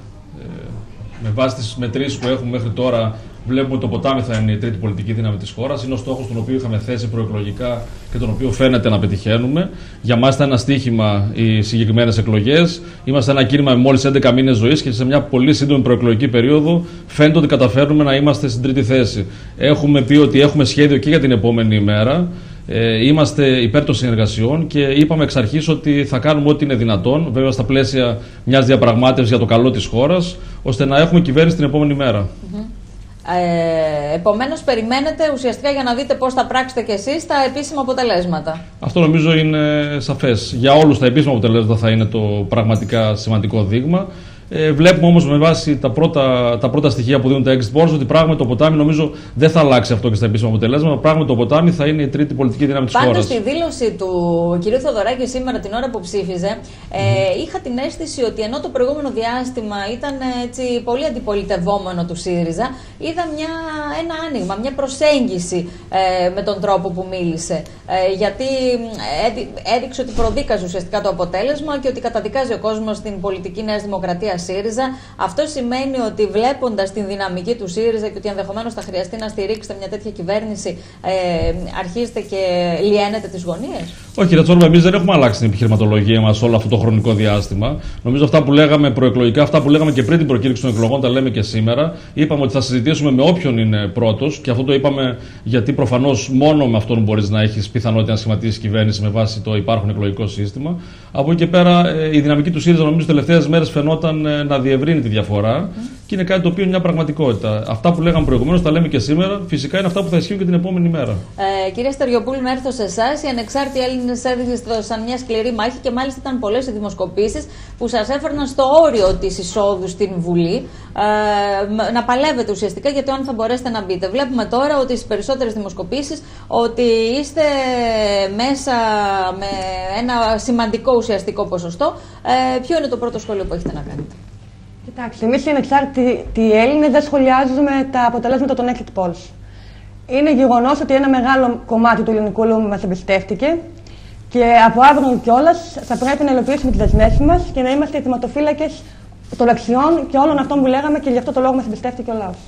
με βάση τις μετρήσεις που έχουμε μέχρι τώρα βλέπουμε ότι το ποτάμι θα είναι η τρίτη πολιτική δύναμη της χώρας. Είναι ο στόχος τον οποίο είχαμε θέσει προεκλογικά και τον οποίο φαίνεται να πετυχαίνουμε. Για μας ήταν ένα στοίχημα οι συγκεκριμένες εκλογές. Είμαστε ένα κίνημα με μόλις 11 μήνες ζωής και σε μια πολύ σύντομη προεκλογική περίοδο φαίνεται ότι καταφέρνουμε να είμαστε στην τρίτη θέση. Έχουμε πει ότι έχουμε σχέδιο και για την επόμενη ημέρα. Είμαστε υπέρ των συνεργασιών και είπαμε εξ αρχής ότι θα κάνουμε ό,τι είναι δυνατόν, βέβαια στα πλαίσια μιας διαπραγμάτευσης για το καλό της χώρας, ώστε να έχουμε κυβέρνηση την επόμενη μέρα. Επομένως, περιμένετε ουσιαστικά για να δείτε πώς θα πράξετε κι εσείς τα επίσημα αποτελέσματα. Αυτό νομίζω είναι σαφές. Για όλους τα επίσημα αποτελέσματα θα είναι το πραγματικά σημαντικό δείγμα. Βλέπουμε όμως με βάση τα πρώτα στοιχεία που δίνουν τα exit polls ότι πράγματι το ποτάμι νομίζω δεν θα αλλάξει αυτό και στα επίσημα αποτελέσματα. Πράγματι το ποτάμι θα είναι η τρίτη πολιτική δύναμη της χώρας. Πάντως στη δήλωση του κ. Θοδωράκη σήμερα την ώρα που ψήφιζε, είχα την αίσθηση ότι ενώ το προηγούμενο διάστημα ήταν έτσι πολύ αντιπολιτευόμενο του ΣΥΡΙΖΑ, είδα ένα άνοιγμα, μια προσέγγιση με τον τρόπο που μίλησε. Γιατί έδειξε ότι προδίκαζε ουσιαστικά το αποτέλεσμα και ότι καταδικάζει ο κόσμος στην πολιτική Νέα Δημοκρατία ΣΥΡΙΖΑ. Αυτό σημαίνει ότι βλέποντας την δυναμική του ΣΥΡΙΖΑ και ότι ενδεχομένως θα χρειαστεί να στηρίξετε μια τέτοια κυβέρνηση, αρχίζετε και λιένετε τις γωνίες? Όχι, κύριε Τσόρμπα, εμείς δεν έχουμε αλλάξει την επιχειρηματολογία μας όλο αυτό το χρονικό διάστημα. Νομίζω αυτά που λέγαμε προεκλογικά, αυτά που λέγαμε και πριν την προκήρυξη των εκλογών, τα λέμε και σήμερα. Είπαμε ότι θα συζητήσουμε με όποιον είναι πρώτος και αυτό το είπαμε γιατί προφανώς μόνο με αυτόν μπορείς να έχεις πιθανότητα να σχηματίσεις κυβέρνηση με βάση το υπάρχον εκλογικό σύστημα. Από εκεί και πέρα η δυναμική του ΣΥΡΙΖΑ νομίζω τις τελευταίες μέρες φαινόταν να διευρύνει τη διαφορά και είναι κάτι το οποίο είναι μια πραγματικότητα. Αυτά που λέγαμε προηγουμένως, τα λέμε και σήμερα, φυσικά είναι αυτά που θα ισχύουν και την επόμενη μέρα. Κύριε Στεριοπούλου, να έρθω σε εσάς. Οι ανεξάρτητοι Έλληνες έδωσαν μια σκληρή μάχη και μάλιστα ήταν πολλές οι δημοσκοπήσεις που σας έφερναν στο όριο της εισόδου στην Βουλή. Να παλεύετε ουσιαστικά για το αν θα μπορέσετε να μπείτε. Βλέπουμε τώρα ότι στις περισσότερες δημοσκοπήσεις ότι είστε μέσα με ένα σημαντικό ουσιαστικό ποσοστό. Ποιο είναι το πρώτο σχόλιο που έχετε να κάνετε? Κοιτάξτε, εμείς οι ανεξάρτητοι Έλληνες δεν σχολιάζουμε τα αποτελέσματα των exit polls. Είναι γεγονός ότι ένα μεγάλο κομμάτι του ελληνικού λαού μας εμπιστεύτηκε και από αύριο κιόλας θα πρέπει να υλοποιήσουμε τις δεσμεύσεις μας και να είμαστε οι θεματοφύλακες των αξιών και όλων αυτών που λέγαμε και γι' αυτό το λόγο μας εμπιστεύτηκε ο λαός.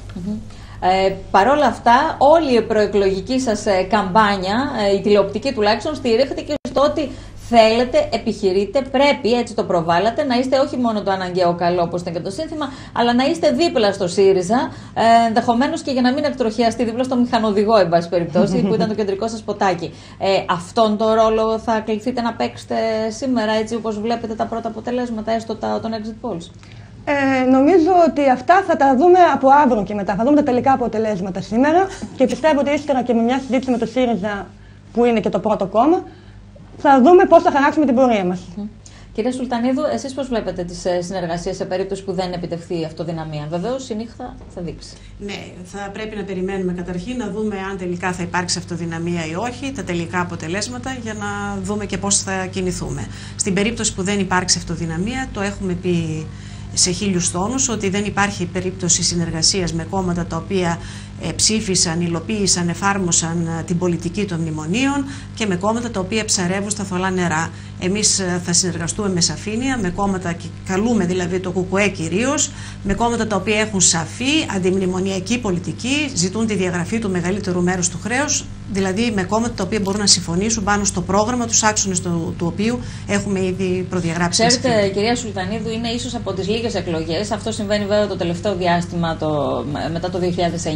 Παρ' όλα αυτά, όλη η προεκλογική σας καμπάνια, η τηλεοπτική τουλάχιστον, στηρίχεται και στο ότι θέλετε, επιχειρείτε, πρέπει, έτσι το προβάλλατε, να είστε όχι μόνο το αναγκαίο καλό όπως ήταν και το σύνθημα, αλλά να είστε δίπλα στο ΣΥΡΙΖΑ, ενδεχομένως και για να μην εκτροχιαστεί δίπλα στο μηχανοδηγό, εν πάση περιπτώσει, που ήταν το κεντρικό σας ποτάκι. Αυτόν τον ρόλο θα κληθείτε να παίξετε σήμερα, έτσι όπως βλέπετε τα πρώτα αποτελέσματα, έστω των exit polls? Νομίζω ότι αυτά θα τα δούμε από αύριο και μετά. Θα δούμε τα τελικά αποτελέσματα σήμερα και πιστεύω ότι ύστερα και με μια συζήτηση με το ΣΥΡΙΖΑ, που είναι και το πρώτο κόμμα, θα δούμε πώς θα χαράξουμε την πορεία μας. Κύριε Σουλτανίδου, εσείς πώς βλέπετε τις συνεργασίες σε περίπτωση που δεν επιτευχθεί η αυτοδυναμία? Βεβαίως η νύχτα θα δείξει. Ναι, θα πρέπει να περιμένουμε καταρχήν να δούμε αν τελικά θα υπάρξει αυτοδυναμία ή όχι, τα τελικά αποτελέσματα, για να δούμε και πώς θα κινηθούμε. Στην περίπτωση που δεν υπάρξει αυτοδυναμία, το έχουμε πει σε 1000 τόνους, ότι δεν υπάρχει περίπτωση συνεργασίας με κόμματα τα οποία ψήφισαν, υλοποίησαν, εφάρμοσαν την πολιτική των μνημονίων και με κόμματα τα οποία ψαρεύουν στα θολά νερά. Εμείς θα συνεργαστούμε με σαφήνεια, με κόμματα, και καλούμε δηλαδή το ΚΚΕ κυρίως, με κόμματα τα οποία έχουν σαφή αντιμνημονιακή πολιτική, ζητούν τη διαγραφή του μεγαλύτερου μέρους του χρέους, Δηλαδή με κόμματα τα οποία μπορούν να συμφωνήσουν πάνω στο πρόγραμμα, τους άξονες του οποίου έχουμε ήδη προδιαγράψει. Ξέρετε, κυρία Σουλτανίδου, είναι ίσως από τις λίγες εκλογές, αυτό συμβαίνει βέβαια το τελευταίο διάστημα, μετά το 2009,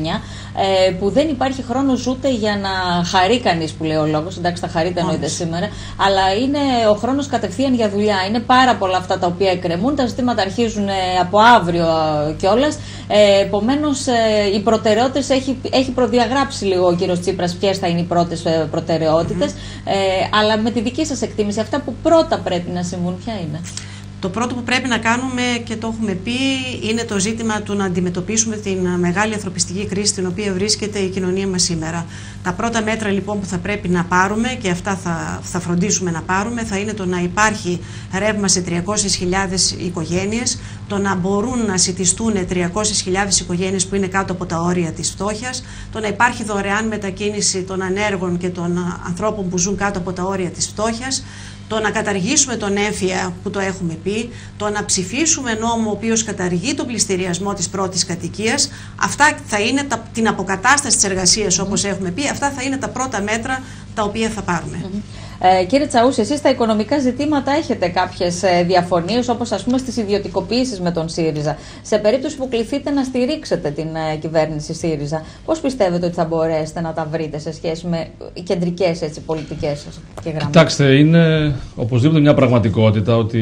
που δεν υπάρχει χρόνος ούτε για να χαρεί κανείς, που λέει ο λόγος. Εντάξει, τα χαρείτε εννοείται σήμερα, αλλά είναι ο χρόνος κατευθείαν για δουλειά. Είναι πάρα πολλά αυτά τα οποία εκκρεμούν, τα ζητήματα αρχίζουν από αύριο κιόλας. Επομένως, οι προτεραιότητες έχει προδιαγράψει λίγο ο κύριος Τσίπρας ποιες θα είναι οι πρώτες προτεραιότητες, αλλά με τη δική σας εκτίμηση, αυτά που πρώτα πρέπει να συμβούν, ποια είναι? Το πρώτο που πρέπει να κάνουμε, και το έχουμε πει, είναι το ζήτημα του να αντιμετωπίσουμε την μεγάλη ανθρωπιστική κρίση στην οποία βρίσκεται η κοινωνία μας σήμερα. Τα πρώτα μέτρα λοιπόν που θα πρέπει να πάρουμε, και αυτά θα φροντίσουμε να πάρουμε, θα είναι το να υπάρχει ρεύμα σε 300.000 οικογένειες, το να μπορούν να σιτιστούν 300.000 οικογένειες που είναι κάτω από τα όρια της φτώχειας, το να υπάρχει δωρεάν μετακίνηση των ανέργων και των ανθρώπων που ζουν κάτω από τα όρια της φτώχειας, το να καταργήσουμε τον έμφυα που το έχουμε πει, το να ψηφίσουμε νόμο ο οποίος καταργεί τον πληστηριασμό της πρώτης κατοικίας. Αυτά θα είναι την αποκατάσταση της εργασίας, όπως έχουμε πει. Αυτά θα είναι τα πρώτα μέτρα τα οποία θα πάρουμε. Κύριε Τσαούση, εσείς στα οικονομικά ζητήματα έχετε κάποιες διαφωνίες, όπως ας πούμε στις ιδιωτικοποιήσεις με τον ΣΥΡΙΖΑ. Σε περίπτωση που κληθείτε να στηρίξετε την κυβέρνηση ΣΥΡΙΖΑ, πώς πιστεύετε ότι θα μπορέσετε να τα βρείτε σε σχέση με κεντρικές πολιτικές και γραμμές? Κοιτάξτε, είναι οπωσδήποτε μια πραγματικότητα ότι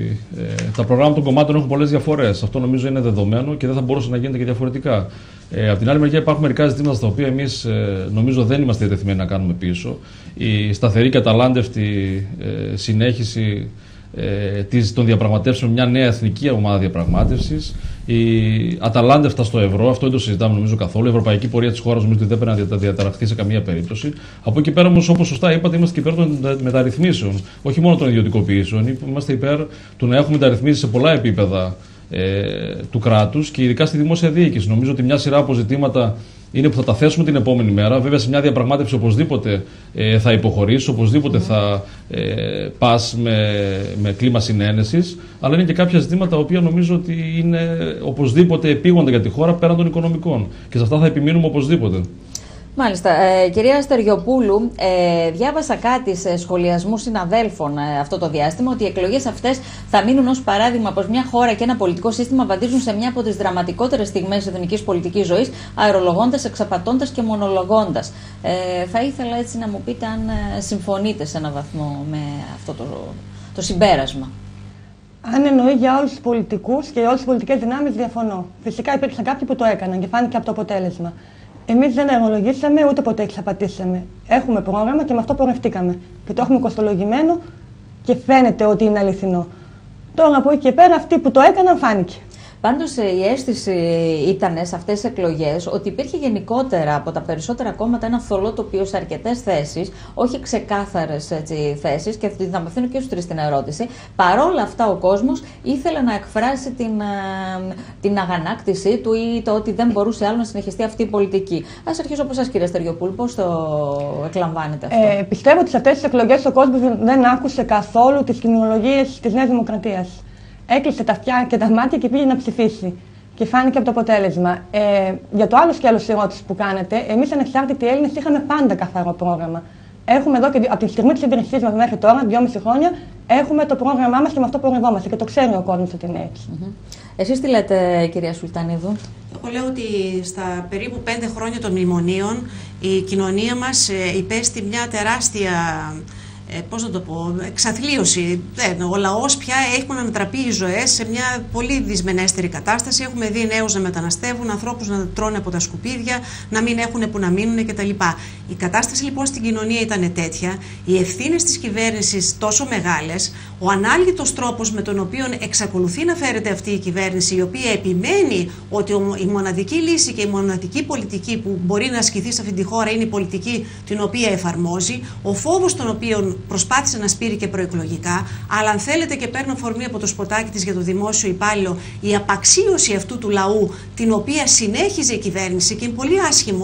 τα προγράμματα των κομμάτων έχουν πολλές διαφορές. Αυτό νομίζω είναι δεδομένο και δεν θα μπορούσε να γίνεται και διαφορετικά. Από την άλλη μεριά υπάρχουν μερικά ζητήματα στα οποία εμείς νομίζω δεν είμαστε διατεθειμένοι να κάνουμε πίσω. Η σταθερή και αταλάντευτη συνέχιση των διαπραγματεύσεων, μια νέα εθνική ομάδα διαπραγμάτευσης, η αταλάντευτα στο ευρώ, αυτό δεν το συζητάμε νομίζω καθόλου. Η ευρωπαϊκή πορεία της χώρας νομίζω ότι δεν πρέπει να διαταραχθεί σε καμία περίπτωση. Από εκεί πέρα όμως, όπως σωστά είπατε, είμαστε και υπέρ των μεταρρυθμίσεων, όχι μόνο των ιδιωτικοποιήσεων. Είμαστε υπέρ του να έχουμε μεταρρυθμίσεις σε πολλά επίπεδα του κράτους και ειδικά στη δημόσια διοίκηση. Νομίζω ότι μια σειρά από ζητήματα είναι που θα τα θέσουμε την επόμενη μέρα. Βέβαια, σε μια διαπραγμάτευση οπωσδήποτε θα υποχωρήσεις, οπωσδήποτε θα πας με κλίμα συνένεσης, αλλά είναι και κάποια ζητήματα τα οποία νομίζω ότι είναι οπωσδήποτε επίγοντα για τη χώρα πέραν των οικονομικών. Και σε αυτά θα επιμείνουμε οπωσδήποτε. Μάλιστα. Κυρία Στεριοπούλου, διάβασα κάτι σε σχολιασμούς συναδέλφων αυτό το διάστημα ότι οι εκλογές αυτές θα μείνουν ως παράδειγμα πως μια χώρα και ένα πολιτικό σύστημα βαδίζουν σε μια από τις δραματικότερες στιγμές της εθνικής πολιτικής ζωής, αερολογώντας, εξαπατώντας και μονολογώντας. Θα ήθελα έτσι να μου πείτε αν συμφωνείτε σε έναν βαθμό με αυτό το συμπέρασμα. Αν εννοεί για όλους τους πολιτικούς και για όλες τις πολιτικές δυνάμεις, διαφωνώ. Φυσικά υπήρξαν κάποιοι που το έκαναν και φάνηκε από το αποτέλεσμα. Εμείς δεν αερολογήσαμε ούτε ποτέ εξαπατήσαμε. Έχουμε πρόγραμμα και με αυτό πορευτήκαμε. Και το έχουμε κοστολογημένο και φαίνεται ότι είναι αληθινό. Τώρα από εκεί και πέρα αυτοί που το έκαναν φάνηκε. Πάντως η αίσθηση ήταν σε αυτές τις εκλογές ότι υπήρχε γενικότερα από τα περισσότερα κόμματα ένα θολό τοπίο σε αρκετές θέσεις, όχι ξεκάθαρες θέσεις, και θα απευθύνω και στους τρεις την ερώτηση. Παρόλα αυτά ο κόσμος ήθελε να εκφράσει την αγανάκτησή του ή το ότι δεν μπορούσε άλλο να συνεχιστεί αυτή η πολιτική. Ας αρχίσω από εσάς, κύριε Στεριοπούλου, πώς το εκλαμβάνετε αυτό? Πιστεύω ότι σε αυτές τις εκλογές ο κόσμος δεν άκουσε καθόλου τις κοινωνιολογίες της Νέας Δημοκρατίας. Έκλεισε τα αυτιά και τα μάτια και πήγε να ψηφίσει. Και φάνηκε από το αποτέλεσμα. Για το άλλο σκέλος της ερώτησης που κάνετε, εμείς ανεξάρτητοι Έλληνες είχαμε πάντα καθαρό πρόγραμμα. Έχουμε εδώ και από τη στιγμή της ίδρυσής μας μέχρι τώρα, 2,5 χρόνια, έχουμε το πρόγραμμά μας και με αυτό πορευόμαστε. Και το ξέρει ο κόσμος ότι είναι έτσι. Εσείς τι λέτε, κυρία Σουλτανίδου? Εγώ λέω ότι στα περίπου 5 χρόνια των μνημονίων η κοινωνία μας υπέστη μια τεράστια, πώς να το πω, εξαθλίωση. Ο λαός πια έχουν ανατραπεί οι ζωές σε μια πολύ δυσμενέστερη κατάσταση. Έχουμε δει νέους να μεταναστεύουν, ανθρώπους να τρώνε από τα σκουπίδια, να μην έχουν που να μείνουν κτλ. Η κατάσταση λοιπόν στην κοινωνία ήταν τέτοια, οι ευθύνες της κυβέρνησης τόσο μεγάλες, ο ανάλγητος τρόπος με τον οποίο εξακολουθεί να φέρεται αυτή η κυβέρνηση, η οποία επιμένει ότι η μοναδική λύση και η μοναδική πολιτική που μπορεί να ασκηθεί σε αυτή τη χώρα είναι η πολιτική την οποία εφαρμόζει, ο φόβος τον οποίο προσπάθησε να σπείρει και προεκλογικά, αλλά αν θέλετε και παίρνω αφορμή από το σποτάκι της για το δημόσιο υπάλληλο, η απαξίωση αυτού του λαού, την οποία συνέχιζε η κυβέρνηση, και είναι πολύ άσχημο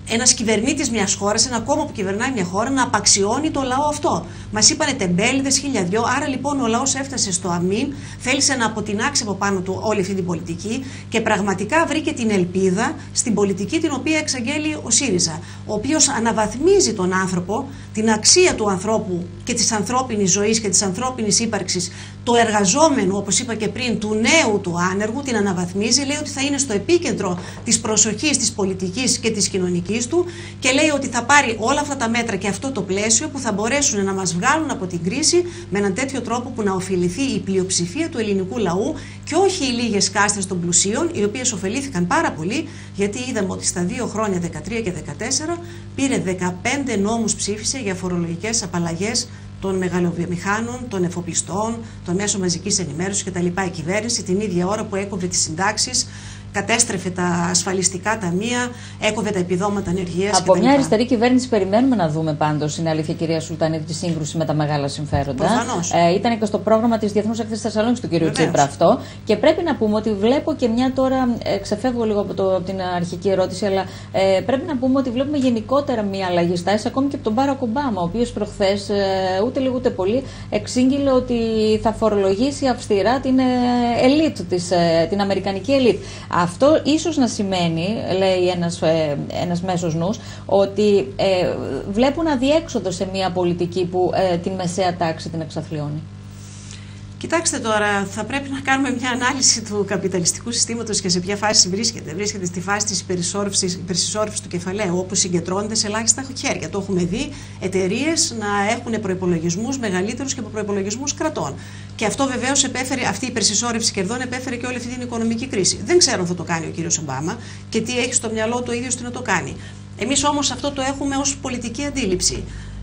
ένας κυβερνήτης μιας χώρας, ένα κόμμα που κυβερνάει μια χώρα, να απαξιώνει το λαό αυτό. Μας είπανε τεμπέληδες, χιλιαδιό, άρα λοιπόν ο λαός έφτασε στο αμήν, θέλησε να αποτινάξει από πάνω του όλη αυτή την πολιτική και πραγματικά βρήκε την ελπίδα στην πολιτική την οποία εξαγγέλει ο ΣΥΡΙΖΑ, ο οποίος αναβαθμίζει τον άνθρωπο, την αξία του ανθρώπου και της ανθρώπινης ζωής και της ανθρώπινης ύπαρξης, το εργαζόμενο, όπως είπα και πριν, του νέου του άνεργου, την αναβαθμίζει, λέει ότι θα είναι στο επίκεντρο της προσοχής της πολιτικής και της κοινωνικής του και λέει ότι θα πάρει όλα αυτά τα μέτρα και αυτό το πλαίσιο που θα μπορέσουν να μας βγάλουν από την κρίση με έναν τέτοιο τρόπο που να ωφεληθεί η πλειοψηφία του ελληνικού λαού και όχι οι λίγες κάστες των πλουσίων, οι οποίες ωφελήθηκαν πάρα πολύ, γιατί είδαμε ότι στα 2 χρόνια, 13 και 14, πήρε 15 νόμους, ψήφισε για φορολογικές απαλλαγές των μεγαλοβιομηχάνων, των εφοπλιστών, των μέσων μαζικής ενημέρωσης κτλ. Η κυβέρνηση την ίδια ώρα που έκοβε τις συντάξεις, κατέστρεφε τα ασφαλιστικά ταμεία, έκοβε τα επιδόματα ανεργίας. Από μια αριστερή κυβέρνηση περιμένουμε να δούμε πάντως, είναι αλήθεια, κυρία Σουλτανίδη, τη σύγκρουση με τα μεγάλα συμφέροντα. Ήταν και στο πρόγραμμα της Διεθνούς Έκθεσης Θεσσαλονίκης του κυρίου Τσίπρα αυτό. Και πρέπει να πούμε ότι βλέπω και μια τώρα, ξεφεύγω λίγο από την αρχική ερώτηση, αλλά πρέπει να πούμε ότι βλέπουμε γενικότερα μια αλλαγή στάση, ακόμη και από τον Μπάρακ Ομπάμα, ο οποίος προχθές, ούτε λίγο ούτε πολύ, εξήγηλε ότι θα φορολογήσει αυστηρά την ελίτ, την αμερικανική ελίτ. Αυτό ίσως να σημαίνει, λέει ένας μέσος νους, ότι βλέπουν αδιέξοδο σε μια πολιτική που την μεσαία τάξη την εξαθλιώνει. Κοιτάξτε τώρα, θα πρέπει να κάνουμε μια ανάλυση του καπιταλιστικού συστήματος και σε ποια φάση βρίσκεται. Βρίσκεται στη φάση της υπερσυσσόρευσης του κεφαλαίου, όπου συγκεντρώνεται σε ελάχιστα χέρια. Το έχουμε δει εταιρείες να έχουν προϋπολογισμούς μεγαλύτερους και από προϋπολογισμούς κρατών. Και αυτό βεβαίως επέφερε, αυτή η υπερσυσσόρευση κερδών επέφερε και όλη αυτή την οικονομική κρίση. Δεν ξέρω αν θα το κάνει ο κύριος Ομπάμα και τι έχει στο μυαλό του ο ίδιος να το κάνει. Εμείς όμως αυτό το έχουμε ως πολιτική αντίληψη.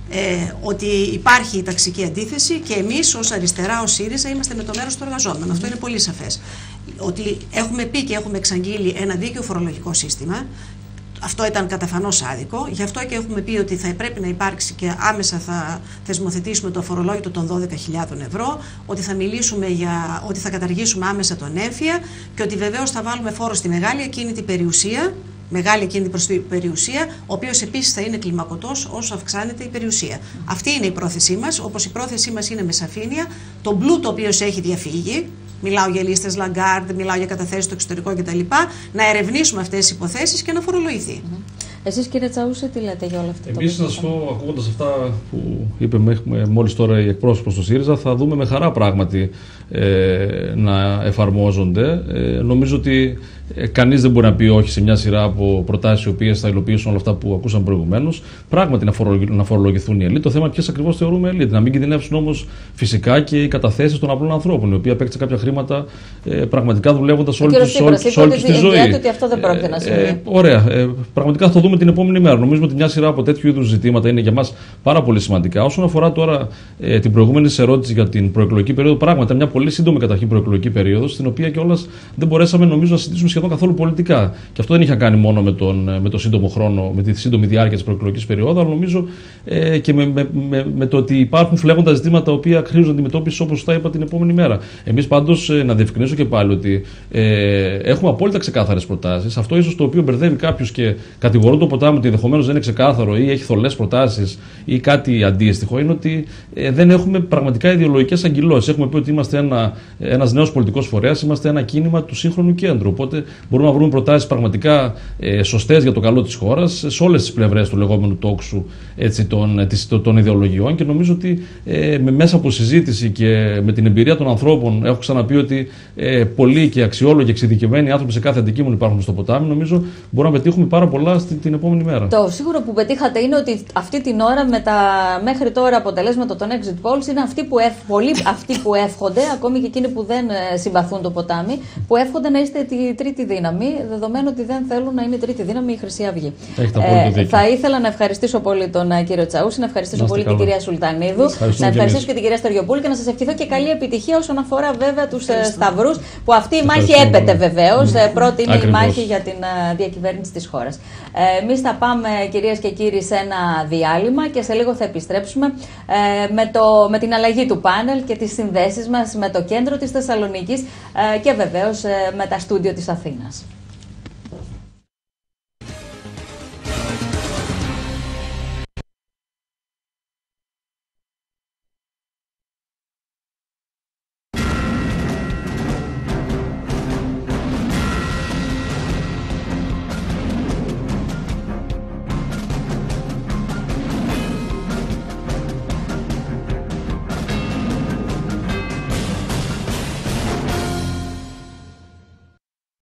Ότι υπάρχει η ταξική αντίθεση και εμείς ως αριστερά, ως ΣΥΡΙΖΑ, είμαστε με το μέρος του εργαζόμενου. Αυτό είναι πολύ σαφές. Ότι έχουμε πει και έχουμε εξαγγείλει ένα δίκαιο φορολογικό σύστημα. Αυτό ήταν καταφανώς άδικο. Γι' αυτό και έχουμε πει ότι θα πρέπει να υπάρξει και άμεσα θα θεσμοθετήσουμε το αφορολόγητο των 12.000 ευρώ, ότι θα μιλήσουμε ότι θα καταργήσουμε άμεσα τον έμφυα και ότι βεβαίως θα βάλουμε φόρο στη μεγάλη ακίνητη περιουσία. Μεγάλη εκείνη προς την περιουσία, ο οποίος επίσης θα είναι κλιμακωτός όσο αυξάνεται η περιουσία. Αυτή είναι η πρόθεσή μας, όπως η πρόθεσή μας είναι με σαφήνεια, τον πλούτο ο οποίος έχει διαφύγει, μιλάω για λίστες Λαγκάρντ, μιλάω για καταθέσεις στο εξωτερικό κτλ., να ερευνήσουμε αυτές τις υποθέσεις και να φορολογηθεί. Εσείς, κύριε Τσαούση, τι λέτε για όλα αυτά? Εμείς, να σας πω, ακούγοντας αυτά που είπε μόλις τώρα η εκπρόσωπος του ΣΥΡΙΖΑ, θα δούμε με χαρά πράγματι να εφαρμόζονται. Νομίζω ότι κανείς δεν μπορεί να πει όχι σε μια σειρά από προτάσεις οι οποίες θα υλοποιήσουν όλα αυτά που ακούσαμε προηγουμένως. Πράγματι να φορολογηθούν οι ελίτ. Το θέμα ποιες ακριβώς θεωρούμε ελίτ. Να μην κινδυνεύσουν όμως φυσικά και οι καταθέσεις των απλών ανθρώπων, οι οποίοι απέκτησαν κάποια χρήματα πραγματικά δουλεύοντας όλη τους τη ζωή. Ότι αυτό δεν πρόκειται να συμβεί. Ωραία. Πραγματικά θα το δούμε την επόμενη μέρα. Νομίζουμε ότι μια σειρά από τέτοιου είδους ζητήματα είναι για μας πάρα πολύ σημαντικά. Όσον αφορά τώρα την προηγούμενη ερώτηση για την προεκλογική περίοδο, πράγματι μια πολύ σύντομη καταρχήν προεκλογική περίοδο, στην οποία κιόλας δεν μπορέσαμε νομίζω να συζητήσουμε σχεδόν καθόλου πολιτικά. Και αυτό δεν είχε να κάνει μόνο με το σύντομο χρόνο, με τη σύντομη διάρκεια της προεκλογικής περίοδου, αλλά νομίζω και με το ότι υπάρχουν φλέγοντα ζητήματα τα οποία χρήζουν αντιμετώπιση, όπως τα είπα, την επόμενη μέρα. Εμείς πάντως, να διευκρινίσω και πάλι ότι έχουμε απόλυτα ξεκάθαρες προτάσεις. Αυτό ίσως το οποίο μπερδεύει κάποιους και κατηγορούν το ποτάμι ότι ενδεχομένως δεν είναι ξεκάθαρο ή έχει θολές προτάσεις ή κάτι αντίστοιχο, είναι ότι δεν έχουμε πραγματικά ιδεολογικές αγκυλώσεις. Έχουμε πει ότι είμαστε ένας νέος πολιτικός φορέας, είμαστε ένα κίνημα του σύγχρονου κέντρου. Οπότε μπορούμε να βρούμε προτάσεις πραγματικά σωστές για το καλό της χώρας σε όλες τις πλευρές του λεγόμενου τόξου των ιδεολογιών, και νομίζω ότι μέσα από συζήτηση και με την εμπειρία των ανθρώπων, έχω ξαναπεί ότι πολλοί και αξιόλογοι, εξειδικευμένοι άνθρωποι σε κάθε αντικείμενο υπάρχουν στο ποτάμι. Νομίζω μπορούμε να πετύχουμε πάρα πολλά την επόμενη μέρα. Το σίγουρο που πετύχατε είναι ότι αυτή την ώρα με τα μέχρι τώρα αποτελέσματα των exit polls είναι πολλοί αυτοί που εύχονται, ακόμη και εκείνοι που δεν συμπαθούν το ποτάμι, που εύχονται να είστε τη τρίτη δύναμη, δεδομένου ότι δεν θέλουν να είναι η τρίτη δύναμη η Χρυσή Αυγή. Θα ήθελα να ευχαριστήσω πολύ τον κύριο Τσαούση, να ευχαριστήσω πολύ την κυρία Σουλτανίδου, να ευχαριστήσω και την κυρία Στεριοπούλου και να σας ευχηθώ και καλή επιτυχία όσον αφορά βέβαια τους σταυρούς, που αυτή η μάχη έπεται βεβαίως. Πρώτη είναι η μάχη για την διακυβέρνηση της χώρας. Εμείς θα πάμε, κυρίες και κύριοι, σε ένα διάλειμμα και σε λίγο θα επιστρέψουμε με την αλλαγή του πάνελ και τις συνδέσεις μας με το κέντρο της Θεσσαλονίκης και βεβαίως με τα στούντιο της Αθήνας.